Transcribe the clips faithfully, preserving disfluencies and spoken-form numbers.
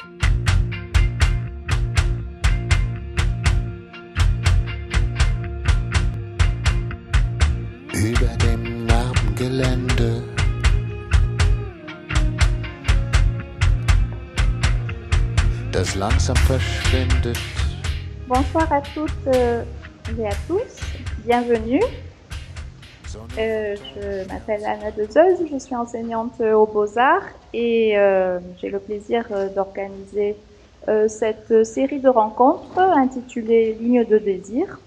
Über dem Narbengelände das langsam verschwindet. Bonsoir à toutes euh, et à tous, bienvenue. Euh, je m'appelle Anna Dezeuse, je suis enseignante aux Beaux-Arts et euh, j'ai le plaisir euh, d'organiser euh, cette série de rencontres intitulée Ligne de désir.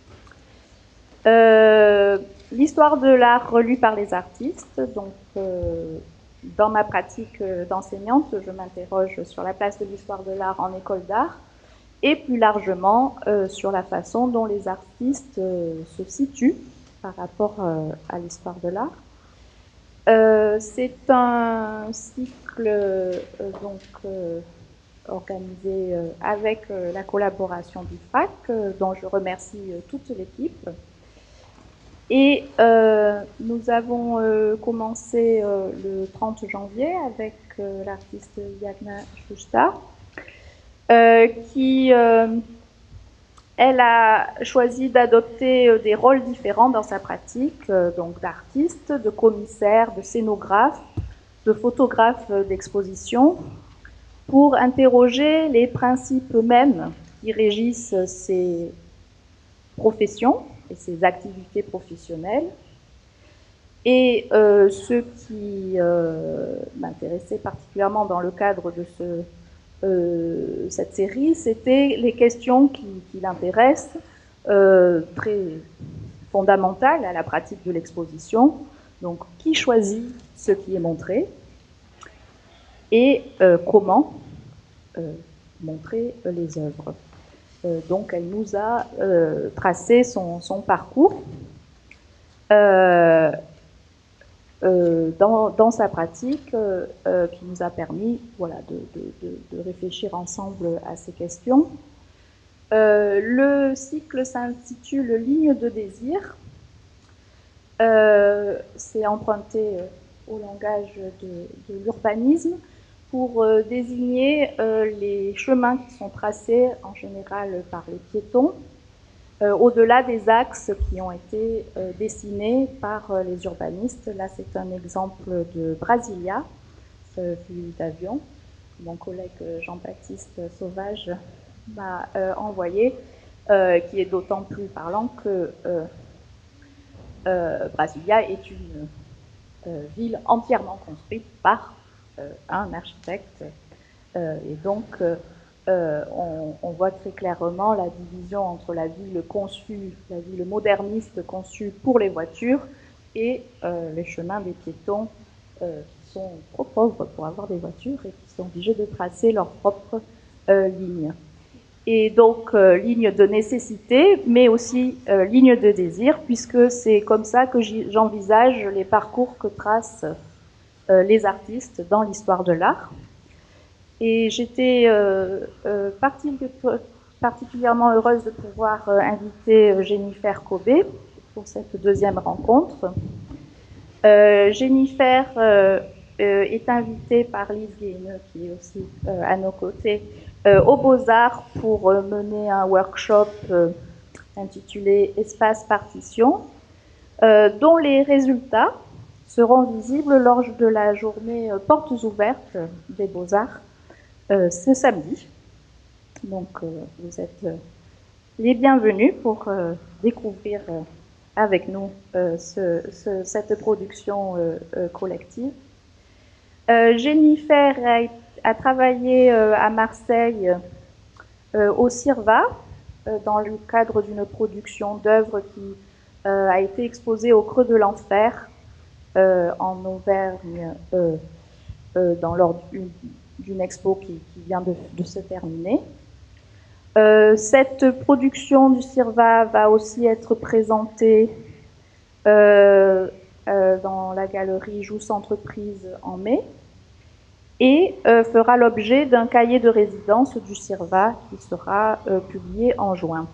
Euh, L'histoire de l'art relue par les artistes. Donc, euh, dans ma pratique d'enseignante, je m'interroge sur la place de l'histoire de l'art en école d'art et plus largement euh, sur la façon dont les artistes euh, se situent par rapport euh, à l'histoire de l'art. Euh, c'est un cycle euh, donc euh, organisé euh, avec euh, la collaboration du F A C, euh, dont je remercie euh, toute l'équipe. Et euh, nous avons euh, commencé euh, le trente janvier avec euh, l'artiste Yagna Shushta, euh, qui euh, elle a choisi d'adopter euh, des rôles différents dans sa pratique, euh, donc d'artiste, de commissaire, de scénographe, de photographe d'exposition, pour interroger les principes mêmes qui régissent ses professions et ses activités professionnelles. Et euh, ce qui euh, m'intéressait particulièrement dans le cadre de ce, euh, cette série, c'était les questions qui, qui l'intéressent, euh, très fondamentales à la pratique de l'exposition. Donc, qui choisit ce qui est montré et euh, comment euh, montrer les œuvres. Euh, donc, elle nous a euh, tracé son, son parcours. Euh, Euh, dans, dans sa pratique euh, euh, qui nous a permis voilà, de, de, de, de réfléchir ensemble à ces questions. Euh, le cycle s'intitule Ligne de désir. Euh, C'est emprunté euh, au langage de, de l'urbanisme pour euh, désigner euh, les chemins qui sont tracés en général par les piétons, Euh, au-delà des axes qui ont été euh, dessinés par euh, les urbanistes. Là, c'est un exemple de Brasilia, euh, vue d'avion. Mon collègue Jean-Baptiste Sauvage m'a euh, envoyé, euh, qui est d'autant plus parlant que euh, euh, Brasilia est une euh, ville entièrement construite par euh, un architecte. Euh, et donc, euh, Euh, on, on voit très clairement la division entre la ville conçue, la ville moderniste conçue pour les voitures et euh, les chemins des piétons euh, qui sont trop pauvres pour avoir des voitures et qui sont obligés de tracer leurs propres euh, lignes. Et donc, euh, ligne de nécessité, mais aussi euh, ligne de désir, puisque c'est comme ça que j'envisage les parcours que tracent euh, les artistes dans l'histoire de l'art. Et j'étais euh, euh, particulièrement heureuse de pouvoir euh, inviter Jennifer Kobé pour cette deuxième rencontre. Euh, Jennifer euh, euh, est invitée par Lise Guéheneux, qui est aussi euh, à nos côtés, euh, aux Beaux-Arts pour euh, mener un workshop euh, intitulé Espace Partition, euh, dont les résultats seront visibles lors de la journée euh, Portes ouvertes des Beaux-Arts Euh, ce samedi. Donc, euh, vous êtes euh, les bienvenus pour euh, découvrir euh, avec nous euh, ce, ce, cette production euh, euh, collective. Euh, Jennifer a, a travaillé euh, à Marseille euh, au CIRVA euh, dans le cadre d'une production d'œuvres qui euh, a été exposée au Creux de l'Enfer euh, en Auvergne euh, euh, dans l'ordre d'une d'une expo qui, qui vient de, de se terminer. Euh, cette production du CIRVA va aussi être présentée euh, euh, dans la galerie Jousse Entreprise en mai et euh, fera l'objet d'un cahier de résidence du CIRVA qui sera euh, publié en juin.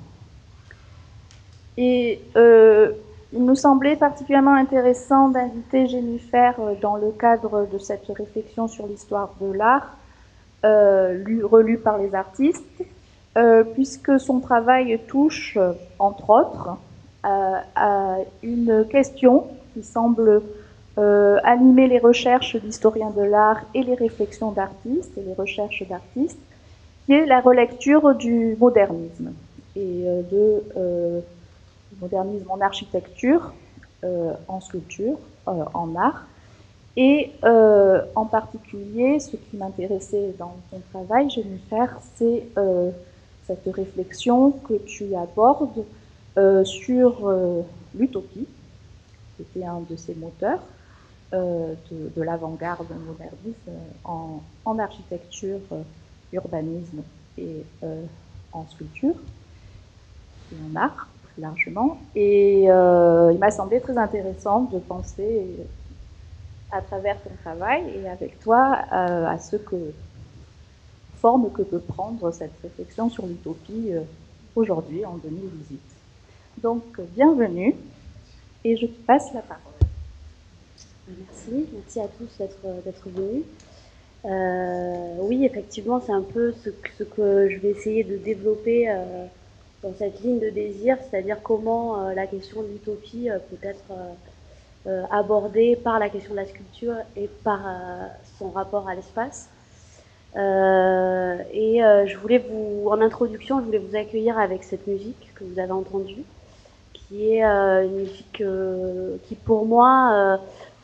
Et euh, il nous semblait particulièrement intéressant d'inviter Jennifer dans le cadre de cette réflexion sur l'histoire de l'art euh, lu, relus par les artistes, euh, puisque son travail touche, entre autres, à, à une question qui semble euh, animer les recherches d'historiens de l'art et les réflexions d'artistes et les recherches d'artistes, qui est la relecture du modernisme et euh, de euh, modernisme en architecture, euh, en sculpture, euh, en art. Et euh, en particulier, ce qui m'intéressait dans ton travail, Jennifer, c'est euh, cette réflexion que tu abordes euh, sur euh, l'utopie, qui était un de ces moteurs euh, de, de l'avant-garde moderniste en, en architecture, euh, urbanisme et euh, en sculpture et en art plus largement. Et euh, il m'a semblé très intéressant de penser à travers ton travail et avec toi euh, à ce que forme que peut prendre cette réflexion sur l'utopie euh, aujourd'hui en deux mille dix-huit. Donc bienvenue et je te passe la parole. Merci, merci à tous d'être d'être venus. Euh, oui, effectivement, c'est un peu ce que, ce que je vais essayer de développer euh, dans cette ligne de désir, c'est-à-dire comment euh, la question de l'utopie euh, peut être euh, euh, abordée par la question de la sculpture et par euh, son rapport à l'espace. Euh, et euh, je voulais vous, en introduction, je voulais vous accueillir avec cette musique que vous avez entendue, qui est euh, une musique euh, qui, pour moi, euh,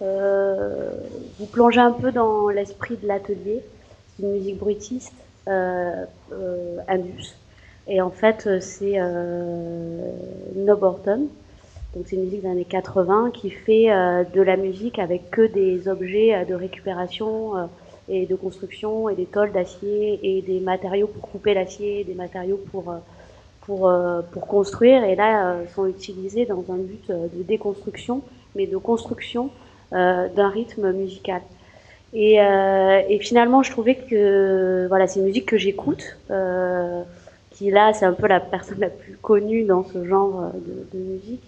euh, vous plonge un peu dans l'esprit de l'atelier. C'est une musique bruitiste, euh, euh, indus. Et en fait, c'est euh, Nob Orton. Donc c'est une musique des années quatre-vingts qui fait euh, de la musique avec que des objets euh, de récupération euh, et de construction et des tôles d'acier et des matériaux pour couper l'acier, des matériaux pour euh, pour euh, pour construire. Et là, euh, sont utilisés dans un but de déconstruction, mais de construction euh, d'un rythme musical. Et, euh, et finalement, je trouvais que voilà, c'est une musique que j'écoute. Euh, qui là, c'est un peu la personne la plus connue dans ce genre de, de musique.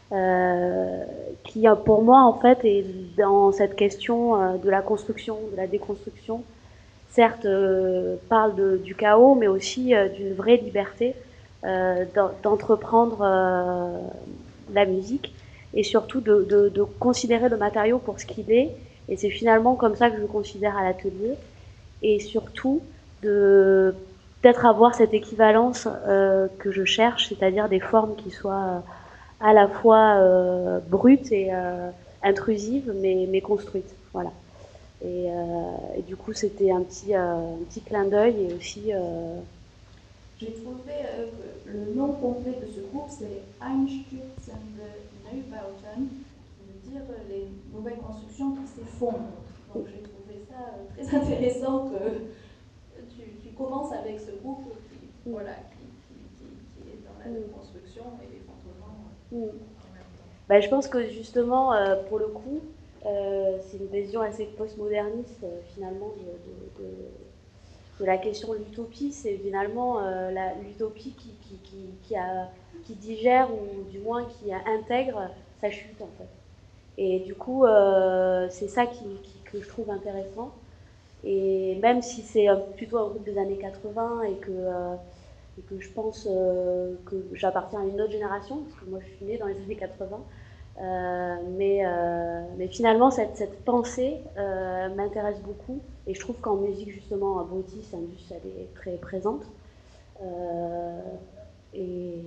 Euh, qui pour moi en fait est dans cette question euh, de la construction, de la déconstruction, certes euh, parle de, du chaos, mais aussi euh, d'une vraie liberté euh, d'entreprendre euh, la musique et surtout de, de, de considérer le matériau pour ce qu'il est. Et c'est finalement comme ça que je le considère à l'atelier. Et surtout de peut-être avoir cette équivalence euh, que je cherche, c'est-à-dire des formes qui soient à la fois euh, brute et euh, intrusive, mais, mais construite. Voilà. Et, euh, et du coup, c'était un petit, euh, un petit clin d'œil et aussi. Euh... J'ai trouvé euh, que le nom complet de ce groupe, c'est Einstürzende Neubauten, qui veut dire les nouvelles constructions qui s'effondrent. Donc j'ai trouvé ça euh, très intéressant que tu, tu commences avec ce groupe qui, mm. voilà, qui, qui, qui, qui est dans la mm. construction et l'effondrement. Mm. Ben, je pense que justement, euh, pour le coup, euh, c'est une vision assez postmoderniste euh, finalement de, de, de, de la question de l'utopie. C'est finalement euh, l'utopie qui, qui, qui, qui, a, qui digère ou du moins qui intègre sa chute en fait. Et du coup, euh, c'est ça qui, qui, que je trouve intéressant. Et même si c'est plutôt un groupe des années quatre-vingts et que, euh, et que je pense euh, que j'appartiens à une autre génération, parce que moi je suis née dans les années quatre-vingts, euh, mais, euh, mais finalement cette, cette pensée euh, m'intéresse beaucoup et je trouve qu'en musique justement brutiste, indus, elle est très présente. Euh, et,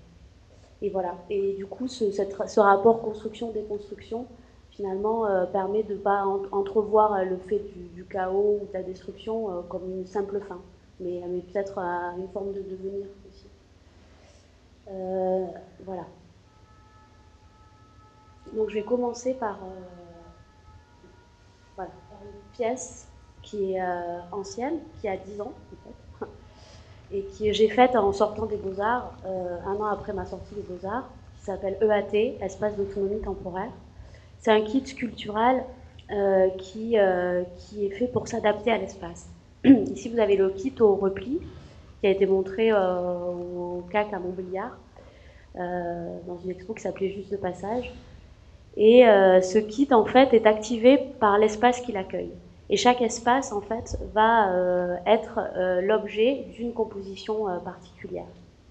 et voilà. Et du coup, ce, cette, ce rapport construction-déconstruction finalement euh, permet de ne pas en, entrevoir le fait du, du chaos ou de la destruction euh, comme une simple fin, mais, mais peut-être euh, une forme de devenir aussi. Euh, voilà. Donc je vais commencer par, euh, voilà, par une pièce qui est euh, ancienne, qui a dix ans en fait, et que j'ai faite en sortant des Beaux-Arts, euh, un an après ma sortie des Beaux-Arts, qui s'appelle E A T, Espace d'autonomie temporaire. C'est un kit sculptural euh, qui, euh, qui est fait pour s'adapter à l'espace. Ici, vous avez le kit au repli, qui a été montré euh, au C A C à Montbéliard, euh, dans une expo qui s'appelait Juste de passage. Et euh, ce kit, en fait, est activé par l'espace qui l'accueille. Et chaque espace, en fait, va euh, être euh, l'objet d'une composition euh, particulière.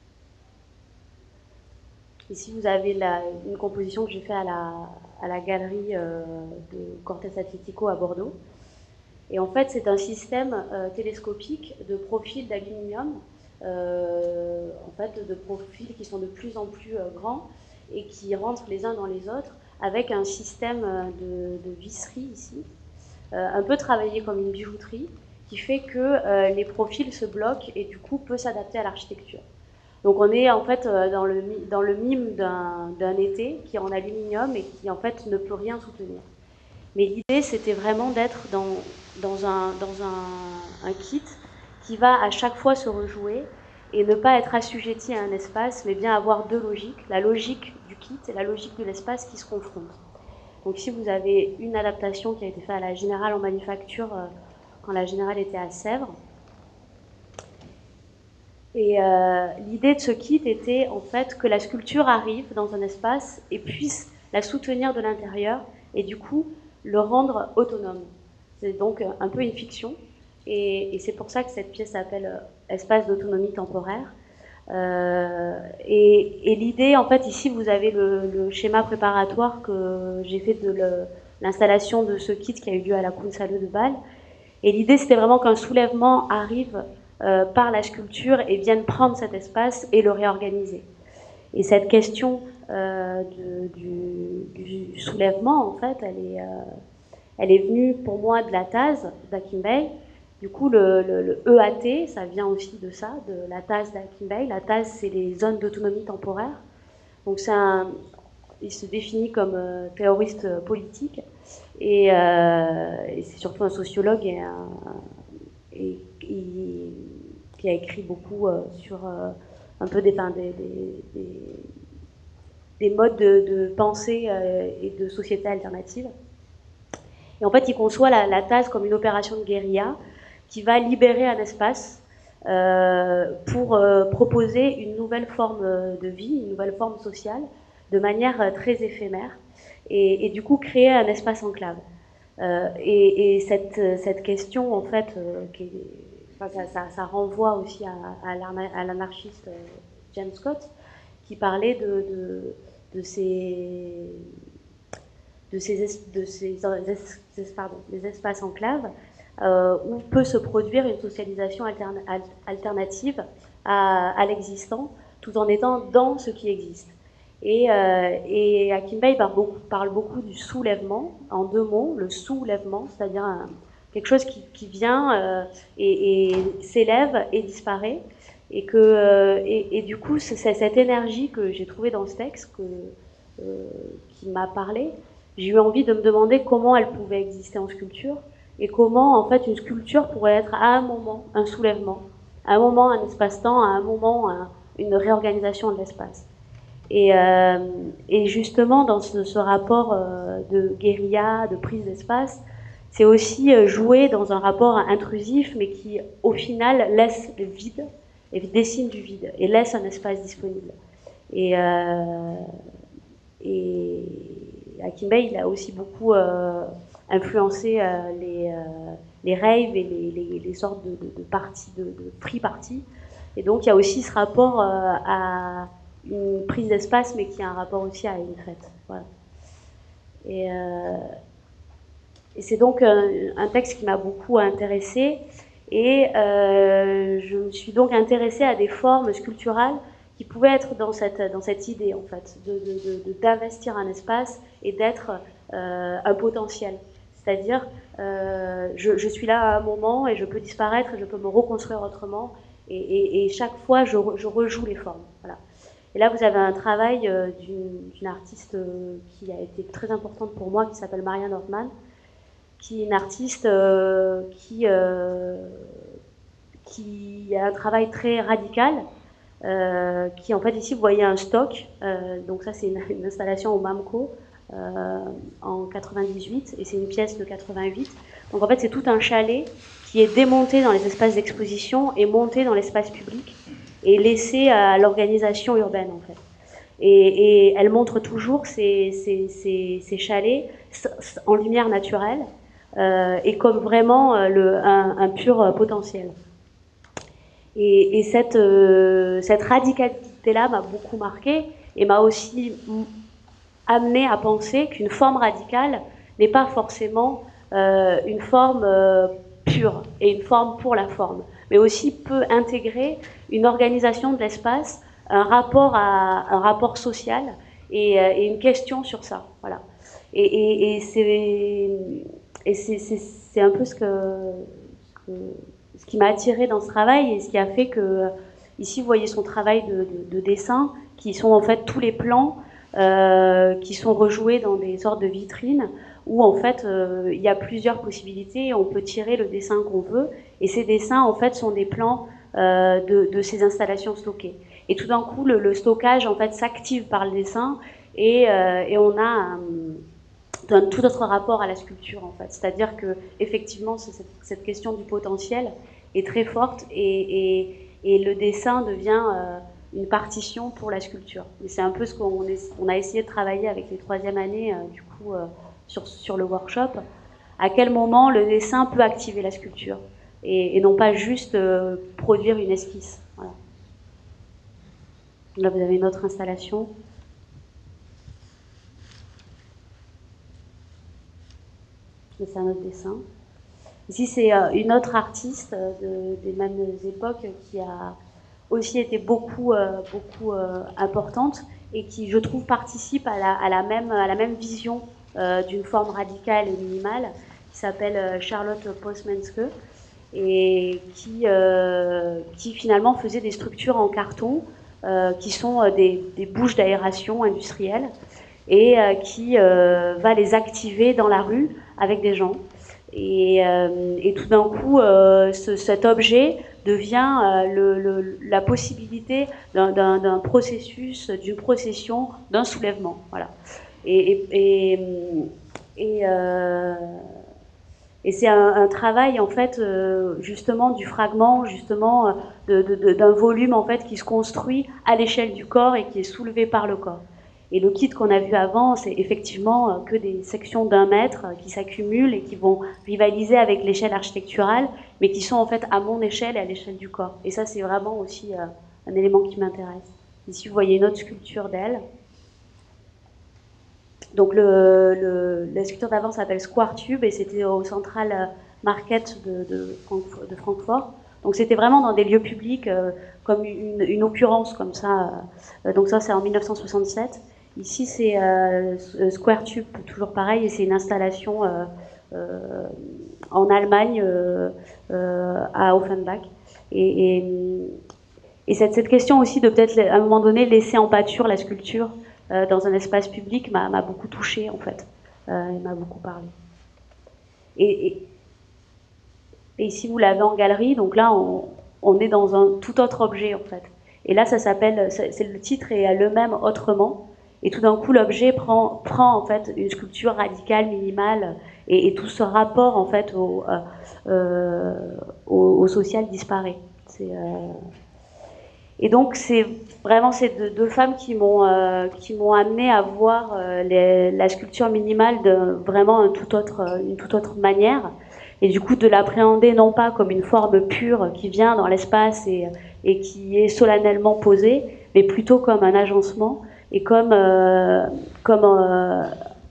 Ici, vous avez la, une composition que j'ai faite à la, à la galerie euh, de Cortés Atlético à Bordeaux. Et en fait, c'est un système euh, télescopique de profils d'aluminium, euh, en fait, de profils qui sont de plus en plus euh, grands et qui rentrent les uns dans les autres, avec un système de, de visserie ici, euh, un peu travaillé comme une bijouterie, qui fait que euh, les profils se bloquent et du coup peut s'adapter à l'architecture. Donc on est en fait dans le, dans le mime d'un été qui est en aluminium et qui en fait ne peut rien soutenir. Mais l'idée c'était vraiment d'être dans, dans, un, dans un, un kit qui va à chaque fois se rejouer et ne pas être assujetti à un espace, mais bien avoir deux logiques, la logique du kit et la logique de l'espace qui se confrontent. Donc ici vous avez une adaptation qui a été faite à la Générale en manufacture euh, quand la Générale était à Sèvres. Et euh, l'idée de ce kit était en fait que la sculpture arrive dans un espace et puisse la soutenir de l'intérieur et du coup le rendre autonome. C'est donc un peu une fiction et, et c'est pour ça que cette pièce s'appelle Espace d'autonomie temporaire. Euh, et et l'idée, en fait, ici vous avez le, le schéma préparatoire que j'ai fait de l'installation de ce kit qui a eu lieu à la Kunsthalle de Bâle. Et l'idée c'était vraiment qu'un soulèvement arrive Euh, par la sculpture et viennent prendre cet espace et le réorganiser. Et cette question euh, de, du, du soulèvement, en fait, elle est, euh, elle est venue pour moi de la T A S d'Akim Bey. Du coup, le, le, le E A T, ça vient aussi de ça, de la T A S d'Akim Bey. La T A S, c'est les zones d'autonomie temporaire. Donc, c'est un, il se définit comme euh, théoriste politique et, euh, et c'est surtout un sociologue et un, et, et, qui a écrit beaucoup euh, sur euh, un peu des, des, des, des modes de, de pensée euh, et de société alternative. Et en fait, il conçoit la, la T A S comme une opération de guérilla qui va libérer un espace euh, pour euh, proposer une nouvelle forme de vie, une nouvelle forme sociale, de manière euh, très éphémère, et, et du coup créer un espace enclave. Euh, et, et cette, cette question, en fait, euh, qui est, enfin, ça, ça, ça renvoie aussi à, à l'anarchiste euh, James Scott, qui parlait de, de, de ces, de ces, de ces es, pardon, des espaces enclaves euh, où peut se produire une socialisation alterne, alternative à, à l'existant, tout en étant dans ce qui existe. Et, euh, et Akim Bey parle beaucoup, parle beaucoup du soulèvement, en deux mots, le soulèvement, c'est-à-dire un, quelque chose qui, qui vient euh, et, et s'élève et disparaît. Et, que, euh, et, et du coup, c'est cette énergie que j'ai trouvée dans ce texte, que, euh, qui m'a parlé, j'ai eu envie de me demander comment elle pouvait exister en sculpture, et comment, en fait, une sculpture pourrait être à un moment un soulèvement, à un moment un espace-temps, à un moment un, une réorganisation de l'espace. Et, euh, et justement, dans ce, ce rapport euh, de guérilla, de prise d'espace, c'est aussi euh, jouer dans un rapport intrusif, mais qui, au final, laisse le vide, et dessine du vide, et laisse un espace disponible. Et, euh, et Akim Bey, il a aussi beaucoup euh, influencé euh, les, euh, les raves et les, les, les sortes de, de, de parties, de, de free parties. Et donc, il y a aussi ce rapport euh, à une prise d'espace, mais qui a un rapport aussi à une fête. Voilà. Et, euh, et c'est donc un, un texte qui m'a beaucoup intéressée, et euh, je me suis donc intéressée à des formes sculpturales qui pouvaient être dans cette, dans cette idée, en fait, de, de, de, d'investir un espace et d'être euh, un potentiel. C'est-à-dire, euh, je, je suis là à un moment et je peux disparaître, et je peux me reconstruire autrement, et, et, et chaque fois, je, je rejoue les formes. Voilà. Et là, vous avez un travail euh, d'une artiste euh, qui a été très importante pour moi, qui s'appelle Marianne Ortmann, qui est une artiste euh, qui, euh, qui a un travail très radical, euh, qui en fait, ici, vous voyez un stock, euh, donc ça c'est une, une installation au MAMCO euh, en quatre-vingt-dix-huit, et c'est une pièce de quatre-vingt-huit. Donc en fait, c'est tout un chalet qui est démonté dans les espaces d'exposition et monté dans l'espace public, et laissé à l'organisation urbaine, en fait. Et, et elle montre toujours ces, ces, ces, ces chalets en lumière naturelle, euh, et comme vraiment euh, le, un, un pur euh, potentiel. Et, et cette, euh, cette radicalité-là m'a beaucoup marquée et m'a aussi amené à penser qu'une forme radicale n'est pas forcément euh, une forme euh, pure et une forme pour la forme, mais aussi peut intégrer une organisation de l'espace, un rapport, à, un rapport social et, euh, et une question sur ça. Voilà. Et, et, et c'est, et c'est, c'est, c'est un peu ce, que, ce, que, ce qui m'a attirée dans ce travail et ce qui a fait que, ici, vous voyez son travail de, de, de dessin, qui sont en fait tous les plans euh, qui sont rejoués dans des sortes de vitrines, où en fait euh, il y a plusieurs possibilités, on peut tirer le dessin qu'on veut, et ces dessins en fait sont des plans euh, de, de ces installations stockées. Et tout d'un coup, le, le stockage en fait s'active par le dessin, et, euh, et on a un, un tout autre rapport à la sculpture en fait. C'est-à-dire que effectivement, cette, cette question du potentiel est très forte, et, et, et le dessin devient euh, une partition pour la sculpture. Et c'est un peu ce qu'on on a essayé de travailler avec les troisième années, euh, du coup, euh, sur, sur le workshop. À quel moment le dessin peut activer la sculpture, et, et non pas juste euh, produire une esquisse. Voilà. Là, vous avez une autre installation. C'est un autre dessin. Ici, c'est euh, une autre artiste euh, de, des mêmes époques qui a aussi été beaucoup, euh, beaucoup euh, importante et qui, je trouve, participe à la, à la, même, à la même vision euh, d'une forme radicale et minimale, qui s'appelle euh, Charlotte Postmanske, et qui, euh, qui finalement faisait des structures en carton euh, qui sont euh, des, des bouches d'aération industrielles, et euh, qui euh, va les activer dans la rue avec des gens. Et, euh, et tout d'un coup, euh, ce, cet objet devient euh, le, le, la possibilité d'un processus, d'une procession, d'un soulèvement. Voilà. Et, et, et, et, euh, et c'est un, un travail en fait, euh, justement du fragment, justement de, de, de, d'un volume en fait qui se construit à l'échelle du corps et qui est soulevé par le corps. Et le kit qu'on a vu avant, c'est effectivement que des sections d'un mètre qui s'accumulent et qui vont rivaliser avec l'échelle architecturale, mais qui sont en fait à mon échelle et à l'échelle du corps. Et ça, c'est vraiment aussi euh, un élément qui m'intéresse. Ici, vous voyez une autre sculpture d'elle. Donc le, le, la sculpture d'avant s'appelle Square Tube, et c'était au Central Market de, de, Francfort, de Francfort. Donc c'était vraiment dans des lieux publics, euh, comme une, une occurrence comme ça. Euh, donc ça, c'est en mille neuf cent soixante-sept. Ici, c'est euh, Square Tube, toujours pareil, et c'est une installation euh, euh, en Allemagne, euh, euh, à Offenbach. Et, et, et cette, cette question aussi de peut-être à un moment donné laisser en pâture la sculpture euh, dans un espace public m'a beaucoup touchée en fait, euh, et m'a beaucoup parlé. Et, et, et ici, vous l'avez en galerie, donc là, on, on est dans un tout autre objet en fait. Et là, ça s'appelle, c'est le titre est le même autrement. Et tout d'un coup, l'objet prend, prend en fait une sculpture radicale, minimale, et, et tout ce rapport en fait au, euh, euh, au, au social disparaît. C'est, euh... Et donc, c'est vraiment ces deux, deux femmes qui m'ont euh, qui m'ont amené à voir euh, les, la sculpture minimale de vraiment un tout autre, une toute autre manière, et du coup de l'appréhender non pas comme une forme pure qui vient dans l'espace et, et qui est solennellement posée, mais plutôt comme un agencement et comme, euh, comme euh,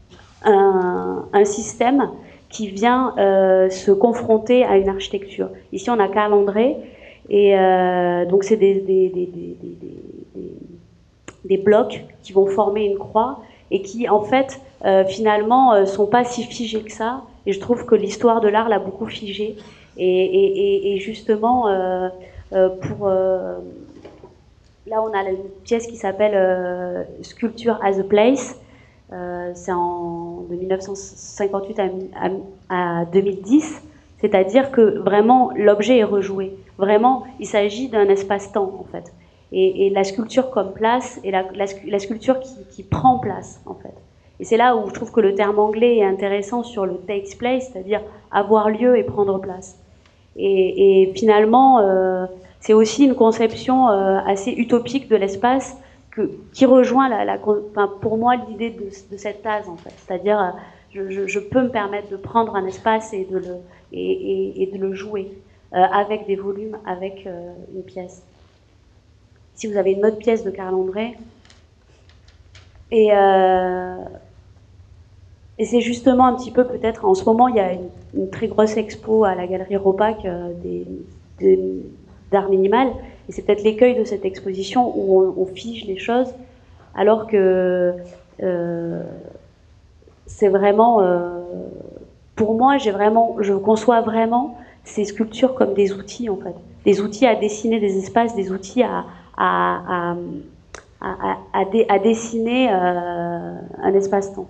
un, un système qui vient euh, se confronter à une architecture. Ici, on a Carl André, et euh, donc c'est des, des, des, des, des, des, des blocs qui vont former une croix et qui, en fait, euh, finalement, euh, sont pas si figés que ça. Et je trouve que l'histoire de l'art l'a beaucoup figé. Et, et, et, et justement, euh, euh, pour... Euh, là, on a une pièce qui s'appelle euh, Sculpture as a Place. Euh, c'est en de mille neuf cent cinquante-huit à, à, à deux mille dix. C'est-à-dire que vraiment, l'objet est rejoué. Vraiment, il s'agit d'un espace-temps, en fait. Et, et la sculpture comme place, et la, la, la sculpture qui, qui prend place, en fait. Et c'est là où je trouve que le terme anglais est intéressant sur le takes place, c'est-à-dire avoir lieu et prendre place. Et, et finalement, euh, c'est aussi une conception euh, assez utopique de l'espace que, qui rejoint, la, la, enfin, pour moi, l'idée de, de cette thèse, en fait. C'est-à-dire Je, je, je peux me permettre de prendre un espace et de le, et, et, et de le jouer euh, avec des volumes, avec euh, une pièce. Si vous avez une autre pièce de Carl André, et, euh, et c'est justement un petit peu peut-être, en ce moment il y a une, une très grosse expo à la galerie Ropac euh, des, des, d'art minimal, et c'est peut-être l'écueil de cette exposition où on, on fige les choses, alors que euh, c'est vraiment, euh, pour moi, j'ai vraiment, je conçois vraiment ces sculptures comme des outils en fait, des outils à dessiner des espaces, des outils à, à, à, à, à, dé, à dessiner euh, un espace-temps.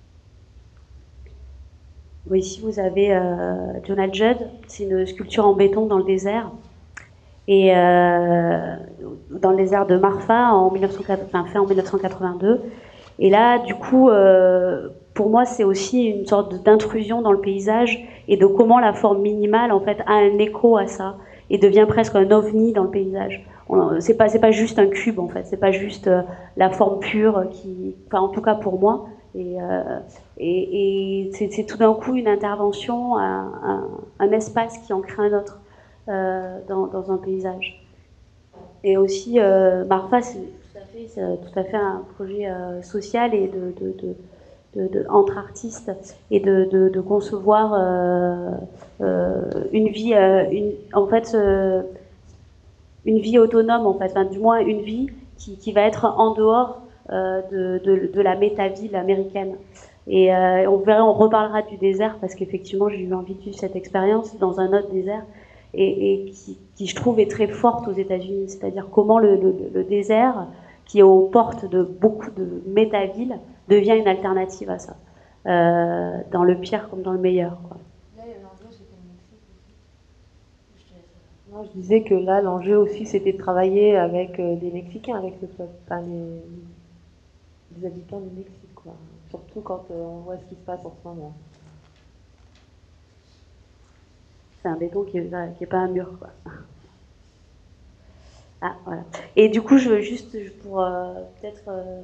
Bon, ici vous avez euh, Donald Judd, c'est une sculpture en béton dans le désert. Et euh, dans le désert de Marfa en mille neuf cent quatre-vingts, enfin, fait en mille neuf cent quatre-vingt-deux. Et là, du coup, euh, pour moi, c'est aussi une sorte d'intrusion dans le paysage et de comment la forme minimale, en fait, a un écho à ça et devient presque un ovni dans le paysage. C'est pas, c'est pas juste un cube, en fait, c'est pas juste euh, la forme pure qui, enfin, en tout cas pour moi. Et, euh, et, et c'est, c'est tout d'un coup une intervention, un, un, un espace qui en crée un autre. Euh, dans, dans un paysage. Et aussi, euh, Marfa, c'est tout à fait, c'est tout à fait un projet euh, social et de, de, de, de, de, entre artistes et de, de, de concevoir euh, euh, une vie, euh, une, en fait, euh, une vie autonome, en fait, enfin, du moins une vie qui, qui va être en dehors euh, de, de, de la métaville américaine. Et euh, on verra, on reparlera du désert parce qu'effectivement, j'ai eu envie de vivre cette expérience dans un autre désert. Et, et qui, qui, je trouve, est très forte aux États-Unis. C'est-à-dire comment le, le, le désert, qui est aux portes de beaucoup de métavilles, devient une alternative à ça, euh, dans le pire comme dans le meilleur, quoi. Là, l'enjeu, c'était le Mexique aussi. Non, je disais que là, l'enjeu aussi, c'était de travailler avec euh, des Mexicains, avec le peuple, enfin, les, les habitants du Mexique, quoi. Surtout quand euh, on voit ce qui se passe en ce moment. C'est un béton qui n'est pas un mur, quoi. Ah, voilà. Et du coup, je veux juste, pour euh, peut-être... Euh,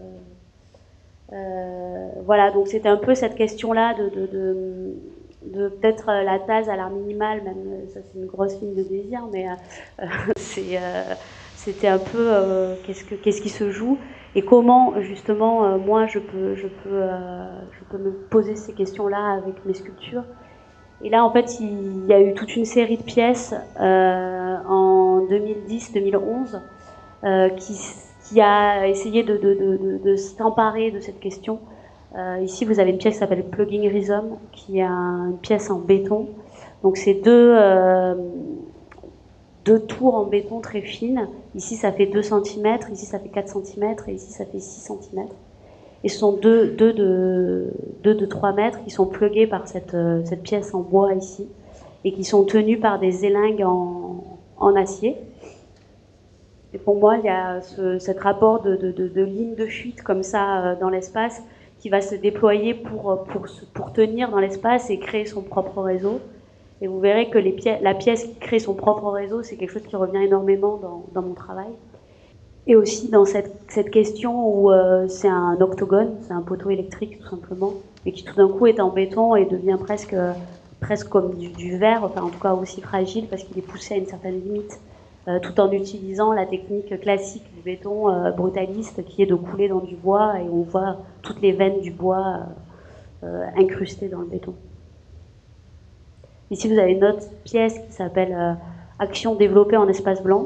euh, voilà, donc c'était un peu cette question-là de, de, de, de peut-être la thèse à l'art minimal, même ça c'est une grosse ligne de désir, mais euh, c'est, euh, c'était un peu euh, qu'est-ce, que, qu'est-ce qui se joue et comment justement euh, moi je peux, je, peux, euh, je peux me poser ces questions-là avec mes sculptures. Et là, en fait, il y a eu toute une série de pièces euh, en deux mille dix deux mille onze euh, qui, qui a essayé de, de, de, de s'emparer de cette question. Euh, ici, vous avez une pièce qui s'appelle Plugging Rhizome, qui est une pièce en béton. Donc, c'est deux, euh, deux tours en béton très fines. Ici, ça fait deux centimètres, ici, ça fait quatre centimètres, et ici, ça fait six centimètres. Et ce sont deux, deux, de, deux de trois mètres qui sont plugués par cette, cette pièce en bois ici et qui sont tenus par des élingues en, en acier. Et pour moi, il y a ce cet rapport de, de, de, de ligne de fuite comme ça dans l'espace qui va se déployer pour, pour, pour tenir dans l'espace et créer son propre réseau. Et vous verrez que les pièces, la pièce qui crée son propre réseau, c'est quelque chose qui revient énormément dans, dans mon travail. Et aussi dans cette, cette question où euh, c'est un octogone, c'est un poteau électrique tout simplement, et qui tout d'un coup est en béton et devient presque, presque comme du, du verre, enfin en tout cas aussi fragile parce qu'il est poussé à une certaine limite, euh, tout en utilisant la technique classique du béton euh, brutaliste qui est de couler dans du bois et on voit toutes les veines du bois euh, incrustées dans le béton. Ici vous avez une autre pièce qui s'appelle euh, Action développée en espace blanc.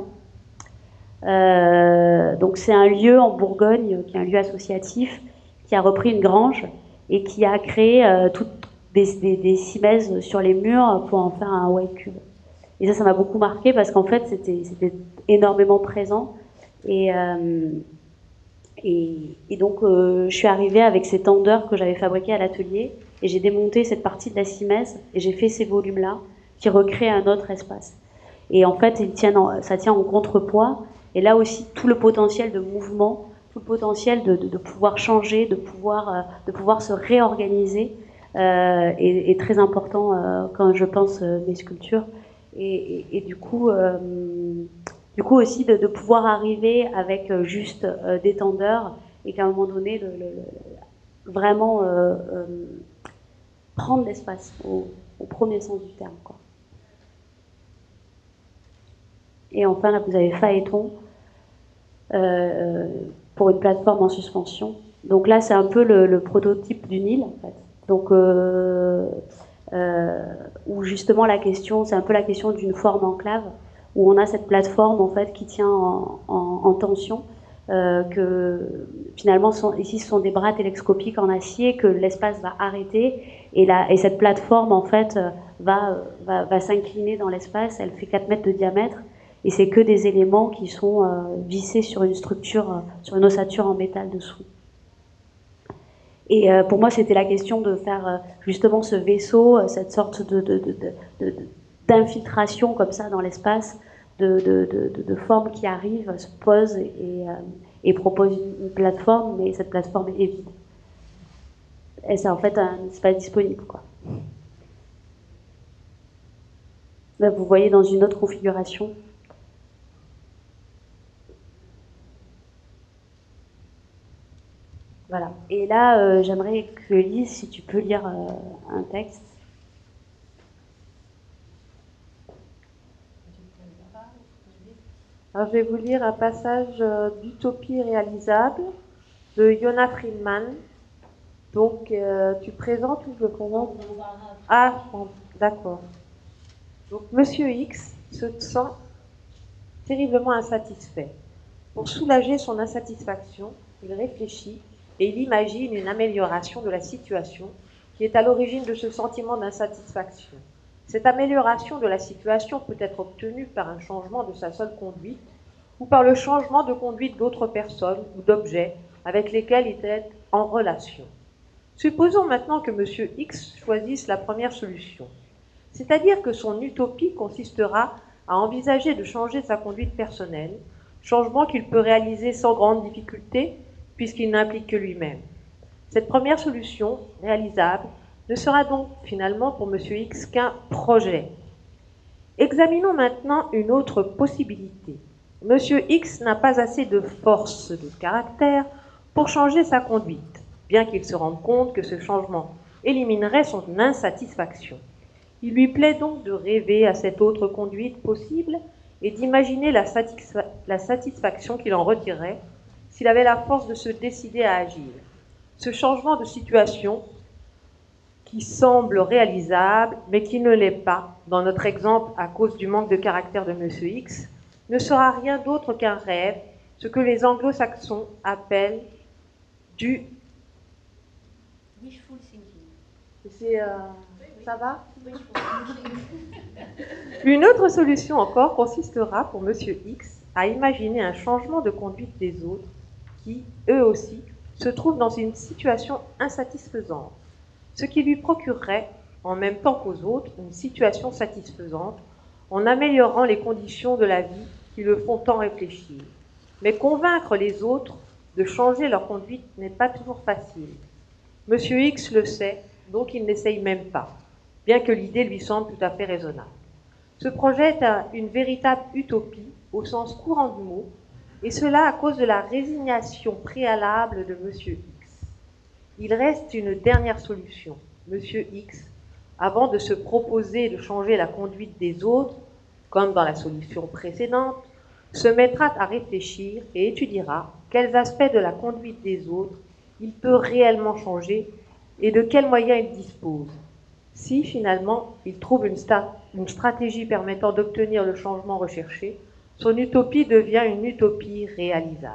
Euh, donc c'est un lieu en Bourgogne qui est un lieu associatif qui a repris une grange et qui a créé euh, toutes des, des, des cimaises sur les murs pour en faire un white cube. Et ça, ça m'a beaucoup marqué parce qu'en fait c'était, c'était énormément présent et, euh, et, et donc euh, je suis arrivée avec ces tendeurs que j'avais fabriqués à l'atelier et j'ai démonté cette partie de la cimaise et j'ai fait ces volumes-là qui recréent un autre espace. Et en fait, ils tiennent en, ça tient en contrepoids. Et là aussi, tout le potentiel de mouvement, tout le potentiel de, de, de pouvoir changer, de pouvoir, euh, de pouvoir se réorganiser euh, est, est très important euh, quand je pense euh, mes sculptures. Et, et, et du coup, euh, du coup aussi de, de pouvoir arriver avec juste euh, des tendeurs et qu'à un moment donné, le, le, le, vraiment euh, euh, prendre l'espace au, au premier sens du terme, quoi. Et enfin, là, vous avez Phaéton euh, pour une plateforme en suspension. Donc là, c'est un peu le, le prototype d'une île, en fait. Donc, euh, euh, où justement la question, c'est un peu la question d'une forme enclave, où on a cette plateforme en fait qui tient en, en, en tension, euh, que finalement sont, ici ce sont des bras télescopiques en acier que l'espace va arrêter et, la, et cette plateforme en fait va, va, va s'incliner dans l'espace. Elle fait quatre mètres de diamètre et c'est que des éléments qui sont euh, vissés sur une structure, euh, sur une ossature en métal dessous. Et euh, pour moi, c'était la question de faire euh, justement ce vaisseau, euh, cette sorte de, de, de, de, de, d'infiltration comme ça dans l'espace, de, de, de, de, de forme qui arrive, se pose et, et, euh, et propose une, une plateforme, mais cette plateforme est vide. Et c'est en fait un espace disponible, quoi. Là, vous voyez dans une autre configuration. Voilà. Et là, euh, j'aimerais que Lise, si tu peux lire euh, un texte. Alors, je vais vous lire un passage euh, d'Utopie réalisable de Yona Friedman. Donc, euh, tu présentes ou je le présente? Ah, bon, d'accord. Donc, Monsieur X se sent terriblement insatisfait. Pour soulager son insatisfaction, il réfléchit et il imagine une amélioration de la situation qui est à l'origine de ce sentiment d'insatisfaction. Cette amélioration de la situation peut être obtenue par un changement de sa seule conduite ou par le changement de conduite d'autres personnes ou d'objets avec lesquels il est en relation. Supposons maintenant que Monsieur X choisisse la première solution, c'est-à-dire que son utopie consistera à envisager de changer sa conduite personnelle, changement qu'il peut réaliser sans grande difficulté puisqu'il n'implique que lui-même. Cette première solution, réalisable, ne sera donc finalement pour Monsieur X qu'un projet. Examinons maintenant une autre possibilité. Monsieur X n'a pas assez de force de caractère pour changer sa conduite, bien qu'il se rende compte que ce changement éliminerait son insatisfaction. Il lui plaît donc de rêver à cette autre conduite possible et d'imaginer la, satisfa la satisfaction qu'il en retirerait s'il avait la force de se décider à agir. Ce changement de situation, qui semble réalisable, mais qui ne l'est pas, dans notre exemple à cause du manque de caractère de Monsieur X, ne sera rien d'autre qu'un rêve, ce que les anglo-saxons appellent du wishful thinking. C'est, euh, ça va? Une autre solution encore consistera pour Monsieur X à imaginer un changement de conduite des autres qui, eux aussi, se trouvent dans une situation insatisfaisante, ce qui lui procurerait, en même temps qu'aux autres, une situation satisfaisante en améliorant les conditions de la vie qui le font tant réfléchir. Mais convaincre les autres de changer leur conduite n'est pas toujours facile. Monsieur X le sait, donc il n'essaye même pas, bien que l'idée lui semble tout à fait raisonnable. Ce projet est un, une véritable utopie au sens courant du mot, et cela à cause de la résignation préalable de Monsieur X. Il reste une dernière solution. Monsieur X, avant de se proposer de changer la conduite des autres, comme dans la solution précédente, se mettra à réfléchir et étudiera quels aspects de la conduite des autres il peut réellement changer et de quels moyens il dispose. Si, finalement, il trouve une, une stratégie permettant d'obtenir le changement recherché, son utopie devient une utopie réalisable.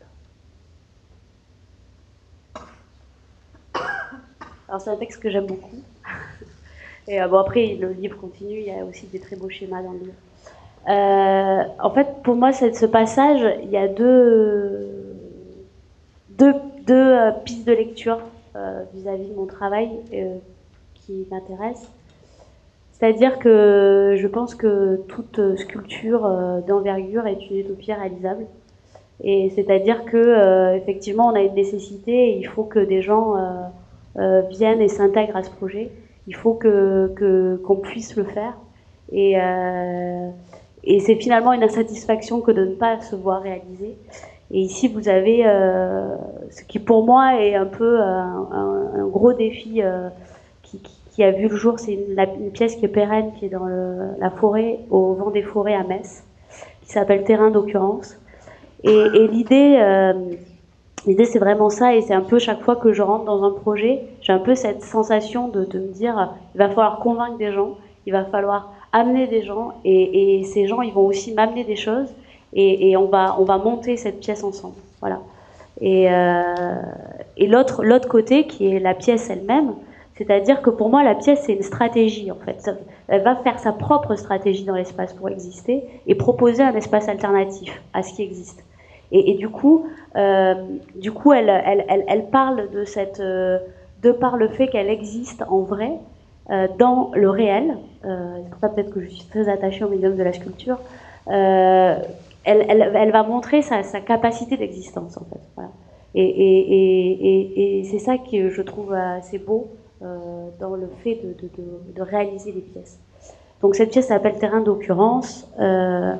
Alors c'est un texte que j'aime beaucoup. Et euh, bon, après, le livre continue, il y a aussi des très beaux schémas dans le livre. Euh, en fait, pour moi, c'est, ce passage, il y a deux, deux, deux euh, pistes de lecture euh, vis-à-vis de mon travail euh, qui m'intéressent. C'est-à-dire que je pense que toute sculpture euh, d'envergure est une utopie réalisable. Et c'est-à-dire que euh, effectivement, on a une nécessité et il faut que des gens euh, euh, viennent et s'intègrent à ce projet. Il faut que, que, qu'on puisse le faire. Et, euh, et c'est finalement une insatisfaction que de ne pas se voir réaliser. Et ici, vous avez euh, ce qui pour moi est un peu un, un, un gros défi euh, qui, qui, qui a vu le jour. C'est une, une pièce qui est pérenne, qui est dans le, la forêt, au vent des forêts à Metz, qui s'appelle Terrain d'occurrence. Et, et l'idée, euh, l'idée c'est vraiment ça, et c'est un peu chaque fois que je rentre dans un projet, j'ai un peu cette sensation de, de me dire, il va falloir convaincre des gens, il va falloir amener des gens, et, et ces gens, ils vont aussi m'amener des choses, et, et on va, on va monter cette pièce ensemble. Voilà. Et, euh, et l'autre, l'autre côté, qui est la pièce elle-même, c'est-à-dire que pour moi, la pièce, c'est une stratégie, en fait. Elle va faire sa propre stratégie dans l'espace pour exister et proposer un espace alternatif à ce qui existe. Et, et du coup, euh, du coup elle, elle, elle, elle parle de cette... Euh, de par le fait qu'elle existe en vrai, euh, dans le réel, euh, c'est pour ça peut-être que je suis très attachée au médium de la sculpture, euh, elle, elle, elle va montrer sa, sa capacité d'existence, en fait. Voilà. Et, et, et, et, et c'est ça que je trouve assez beau euh, dans le fait de, de, de, de réaliser les pièces. Donc cette pièce s'appelle Terrain d'occurrence. Euh,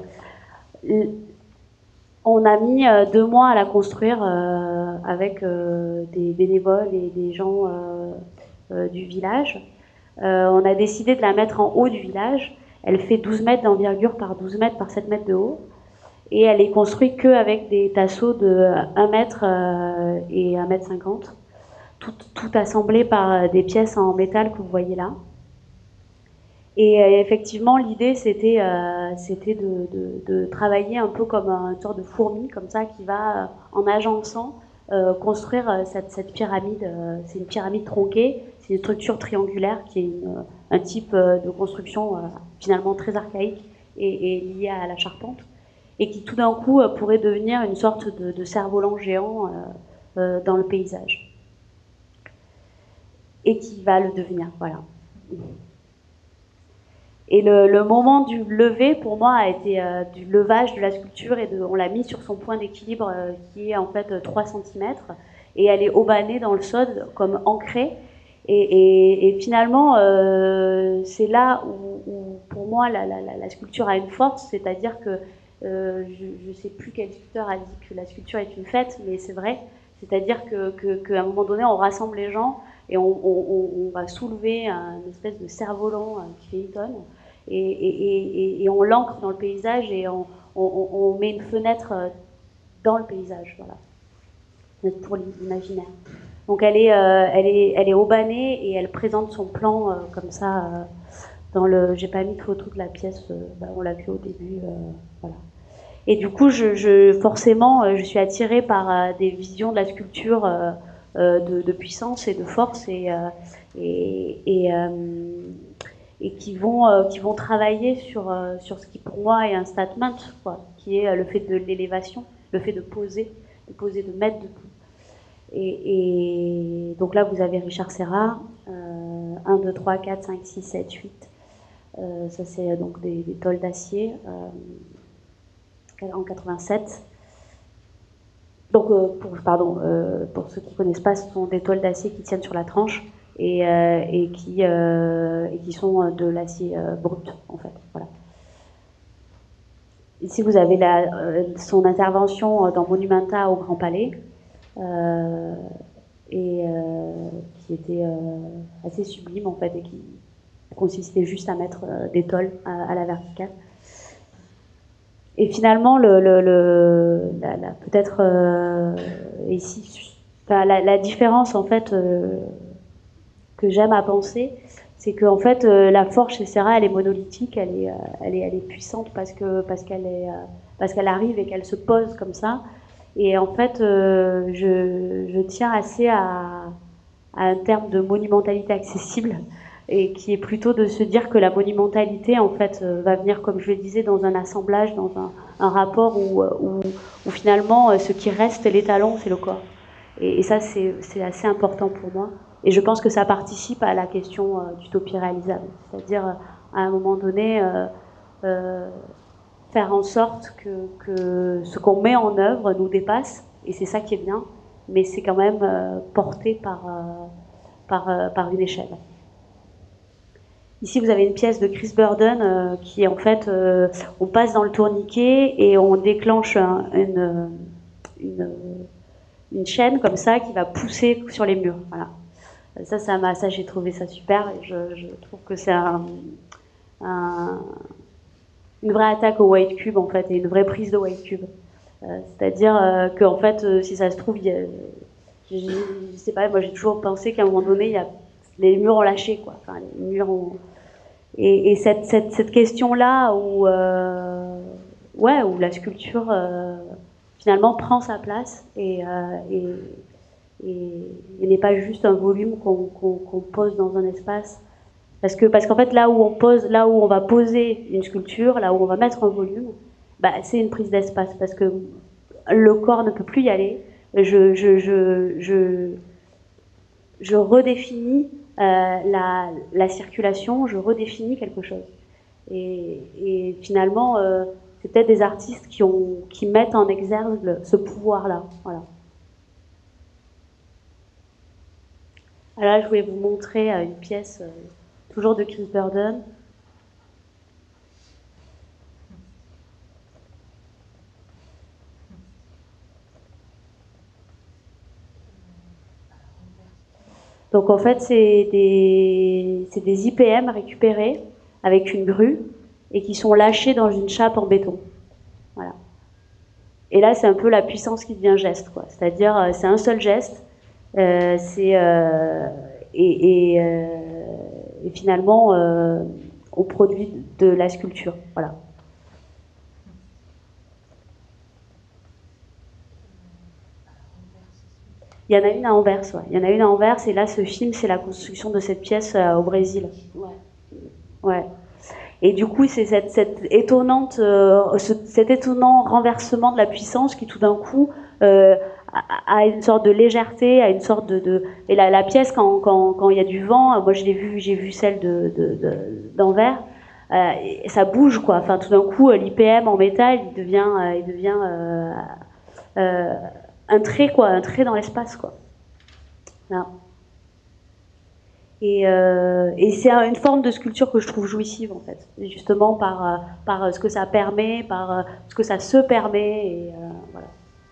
on a mis euh, deux mois à la construire euh, avec euh, des bénévoles et des gens euh, euh, du village. Euh, on a décidé de la mettre en haut du village. Elle fait douze mètres d'envergure par douze mètres par sept mètres de haut. Et elle est construite qu'avec des tasseaux de un mètre euh, et un mètre cinquante. Tout, tout assemblé par des pièces en métal que vous voyez là. Et euh, effectivement, l'idée, c'était euh, c'était de, de, de travailler un peu comme une sorte de fourmi, comme ça, qui va, euh, en agençant, euh, construire euh, cette, cette pyramide. Euh, c'est une pyramide tronquée, c'est une structure triangulaire qui est une, un type euh, de construction euh, finalement très archaïque et, et liée à la charpente, et qui tout d'un coup euh, pourrait devenir une sorte de, de cerf-volant géant euh, euh, dans le paysage. Et qui va le devenir, voilà. Et le, le moment du lever, pour moi, a été euh, du levage de la sculpture, et de, on l'a mis sur son point d'équilibre euh, qui est en fait trois centimètres, et elle est aubanée dans le sol comme ancrée. Et, et, et finalement, euh, c'est là où, où, pour moi, la, la, la sculpture a une force, c'est-à-dire que euh, je ne sais plus quel sculpteur a dit que la sculpture est une fête, mais c'est vrai. C'est-à-dire que, que, qu'à un moment donné, on rassemble les gens et on, on, on va soulever un espèce de cerf-volant qui fait une tonne, et, et, et, et on l'ancre dans le paysage, et on, on, on met une fenêtre dans le paysage, voilà, pour l'imaginaire. Donc elle est, euh, elle est, elle est aubanée, et elle présente son plan euh, comme ça. Euh, dans le, j'ai pas mis de photo de la pièce, euh, bah, on l'a vu au début, euh, voilà. Et du coup, je, je, forcément, je suis attirée par euh, des visions de la sculpture euh, euh, de, de puissance et de force, et, euh, et, et, euh, et qui, vont, euh, qui vont travailler sur, euh, sur ce qui, pour moi, est un statement, quoi, qui est le fait de l'élévation, le fait de poser, de poser, de mettre debout. Et, et donc là, vous avez Richard Serra, euh, un, deux, trois, quatre, cinq, six, sept, huit. Euh, ça, c'est donc des, des tôles d'acier. Euh, en quatre-vingt-sept. Donc, euh, pour, pardon, euh, pour ceux qui ne connaissent pas, ce sont des toiles d'acier qui tiennent sur la tranche, et, euh, et, qui, euh, et qui sont de l'acier euh, brut, en fait. Voilà. Ici, vous avez la, euh, son intervention dans Monumenta au Grand Palais, euh, et euh, qui était euh, assez sublime, en fait, et qui consistait juste à mettre euh, des tôles à, à la verticale. Et finalement, le, le, le, la, la, peut-être euh, ici, enfin, la, la différence en fait euh, que j'aime à penser, c'est que en fait euh, la forge chez Serra, elle est monolithique, elle est, euh, elle est, elle est puissante parce que parce qu'elle est, euh, parce qu'elle arrive et qu'elle se pose comme ça. Et en fait, euh, je, je tiens assez à, à un terme de monumentalité accessible, et qui est plutôt de se dire que la monumentalité, en fait, euh, va venir, comme je le disais, dans un assemblage, dans un, un rapport où, où, où finalement, euh, ce qui reste, l'étalon, c'est le corps. Et, et ça, c'est, c'est assez important pour moi. Et je pense que ça participe à la question euh, d'utopie réalisable. C'est-à-dire, euh, à un moment donné, euh, euh, faire en sorte que, que ce qu'on met en œuvre nous dépasse, et c'est ça qui est bien, mais c'est quand même euh, porté par, euh, par, euh, par une échelle. Ici, vous avez une pièce de Chris Burden euh, qui est en fait, euh, on passe dans le tourniquet et on déclenche un, une, une, une chaîne comme ça qui va pousser sur les murs. Voilà. Ça, ça m'a, ça j'ai trouvé ça super. Et je, je trouve que c'est un, un, une vraie attaque au white cube en fait, et une vraie prise de white cube. Euh, c'est-à-dire euh, que en fait, euh, si ça se trouve, il y a, je, je sais pas, moi j'ai toujours pensé qu'à un moment donné, il y a, les murs ont lâché quoi. Enfin, les murs ont, et, et cette, cette, cette question-là où, euh, ouais, où la sculpture euh, finalement prend sa place et, euh, et et, et n'est pas juste un volume qu'on qu'on, qu'on pose dans un espace. Parce que parce qu'en fait là où on pose, là où on va poser une sculpture, là où on va mettre un volume, bah, c'est une prise d'espace parce que le corps ne peut plus y aller. Je je je je, je redéfinis euh, la, la circulation, je redéfinis quelque chose. Et, et finalement, euh, c'est peut-être des artistes qui ont qui mettent en exergue ce pouvoir-là. Voilà. Alors là, je voulais vous montrer une pièce, euh, toujours de Chris Burden. Donc en fait, c'est des, c'est des I P M récupérés avec une grue et qui sont lâchés dans une chape en béton. Voilà. Et là, c'est un peu la puissance qui devient geste, quoi. C'est-à-dire, euh, c'est un seul geste. Euh, c'est euh, et, et, euh, et finalement, euh, on produit de la sculpture. Voilà. Il y en a une à Anvers, ouais. Il y en a une à Anvers, et là, ce film, c'est la construction de cette pièce euh, au Brésil. Ouais. Ouais. Et du coup, c'est cette, cette étonnante, euh, ce, cet étonnant renversement de la puissance qui, tout d'un coup, euh, a, a une sorte de légèreté, a une sorte de, de... et la, la pièce, quand, quand, quand il y a du vent, moi, je l'ai vu, j'ai vu celle de, de, de, d'Anvers. Euh, et ça bouge, quoi. Enfin, tout d'un coup, l'I P M en métal, il devient, euh, il devient euh, euh, un trait, quoi, un trait dans l'espace, quoi. Voilà. Et, euh, et c'est une forme de sculpture que je trouve jouissive, en fait, justement par, par ce que ça permet, par ce que ça se permet, et euh, voilà.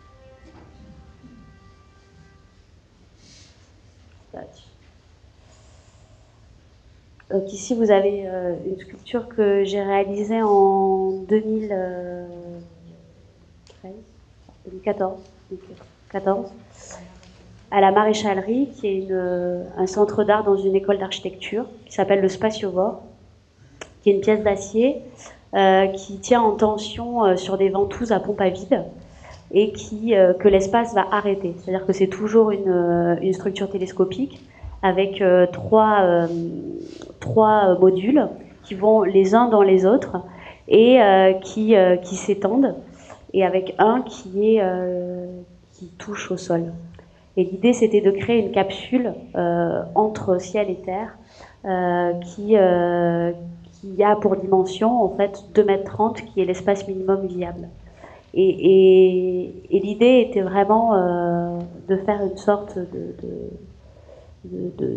Donc ici, vous avez euh, une sculpture que j'ai réalisée en deux mille treize, deux mille quatorze, deux mille quatorze, à la Maréchalerie, qui est une, un centre d'art dans une école d'architecture, qui s'appelle le Spatiovore, qui est une pièce d'acier euh, qui tient en tension euh, sur des ventouses à pompe à vide et qui, euh, que l'espace va arrêter. C'est-à-dire que c'est toujours une, une structure télescopique avec euh, trois, euh, trois modules qui vont les uns dans les autres et euh, qui, euh, qui s'étendent, et avec un qui, est, euh, qui touche au sol. Et l'idée, c'était de créer une capsule euh, entre ciel et terre euh, qui, euh, qui a pour dimension, en fait, deux mètres trente, qui est l'espace minimum viable. Et, et, et l'idée était vraiment euh, de faire une sorte de, de, de, de,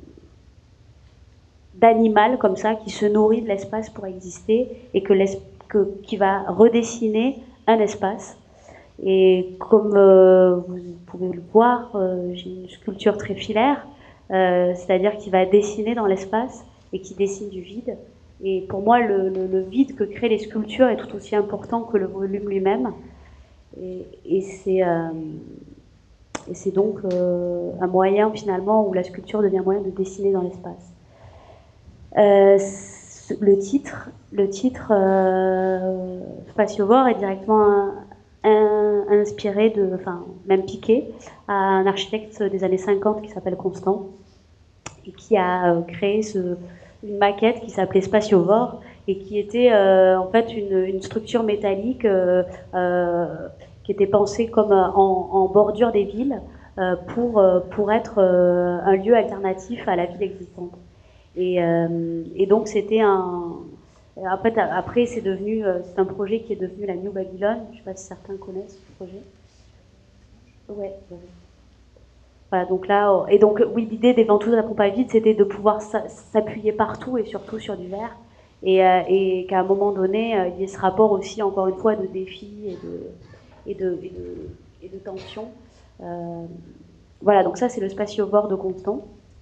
d'animal comme ça, qui se nourrit de l'espace pour exister, et que que, qui va redessiner un espace. Et comme euh, vous pouvez le voir, euh, j'ai une sculpture très filaire, euh, c'est-à-dire qui va dessiner dans l'espace et qui dessine du vide. Et pour moi, le, le, le vide que créent les sculptures est tout aussi important que le volume lui-même. Et, et c'est euh, et c'est donc euh, un moyen finalement où la sculpture devient un moyen de dessiner dans l'espace. Euh, le titre, le titre euh, Spatiovore est directement un, un, inspiré de, enfin même piqué à un architecte des années cinquante qui s'appelle Constant et qui a euh, créé ce, une maquette qui s'appelait Spatiovore et qui était euh, en fait une, une structure métallique euh, euh, qui était pensée comme en, en bordure des villes euh, pour, pour être euh, un lieu alternatif à la ville existante. Et, euh, et donc c'était un... Après, après c'est devenu, c'est un projet qui est devenu la New Babylon. Je ne sais pas si certains connaissent ce projet. Ouais. ouais. Voilà, donc là, et donc oui, l'idée des ventouses à pompe à vide, c'était de pouvoir s'appuyer partout et surtout sur du verre, et, euh, et qu'à un moment donné, il y ait ce rapport aussi, encore une fois, de défi et de, et de, et de, et de tension. Euh, voilà, donc ça c'est le Spatiovore de Constant.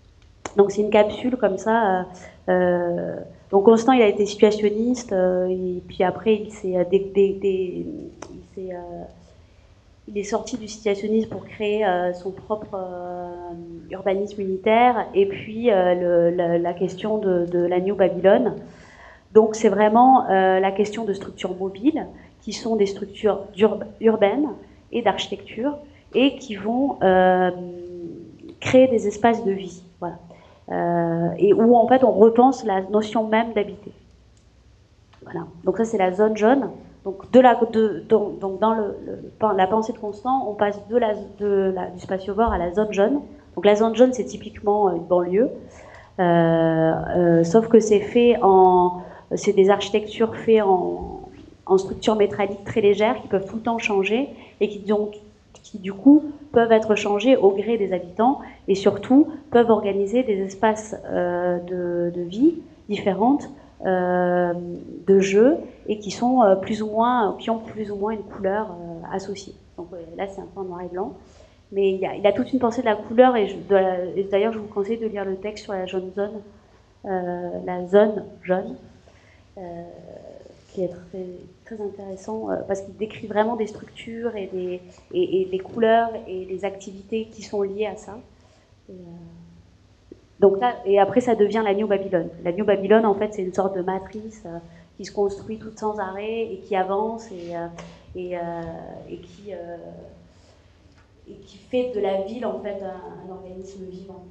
Donc c'est une capsule comme ça. Euh, donc Constant, il a été situationniste, euh, et puis après, il s'est, euh, des, des, des, il, s'est euh, il est sorti du situationnisme pour créer euh, son propre euh, urbanisme unitaire, et puis euh, le, la, la question de, de la New Babylon. Donc c'est vraiment euh, la question de structures mobiles, qui sont des structures urbaines et d'architecture, et qui vont euh, créer des espaces de vie. Voilà. Euh, et où en fait on repense la notion même d'habiter. Voilà. Donc ça c'est la zone jaune. Donc, de la, de, donc, donc dans le, le, la pensée de Constant, on passe de la, de la, du spatiovore à la zone jaune. Donc la zone jaune c'est typiquement une banlieue, euh, euh, sauf que c'est fait en, c'est des architectures faites en, en structures métalliques très légères qui peuvent tout le temps changer et qui donc qui du coup peuvent être changées au gré des habitants et surtout peuvent organiser des espaces euh, de, de vie différentes, euh, de jeux, et qui sont euh, plus ou moins, qui ont plus ou moins une couleur euh, associée. Donc euh, là c'est un peu en noir et blanc, mais il y a, il a toute une pensée de la couleur, et, et d'ailleurs je vous conseille de lire le texte sur la jaune zone, euh, la zone jaune, euh, qui est très, très intéressant euh, parce qu'il décrit vraiment des structures et, des, et, et les couleurs et les activités qui sont liées à ça. Et, euh, donc là, et après ça devient la New Babylon. La New Babylon, en fait, c'est une sorte de matrice euh, qui se construit toute sans arrêt et qui avance et, euh, et, euh, et, qui, euh, et qui fait de la ville en fait un, un organisme vivant.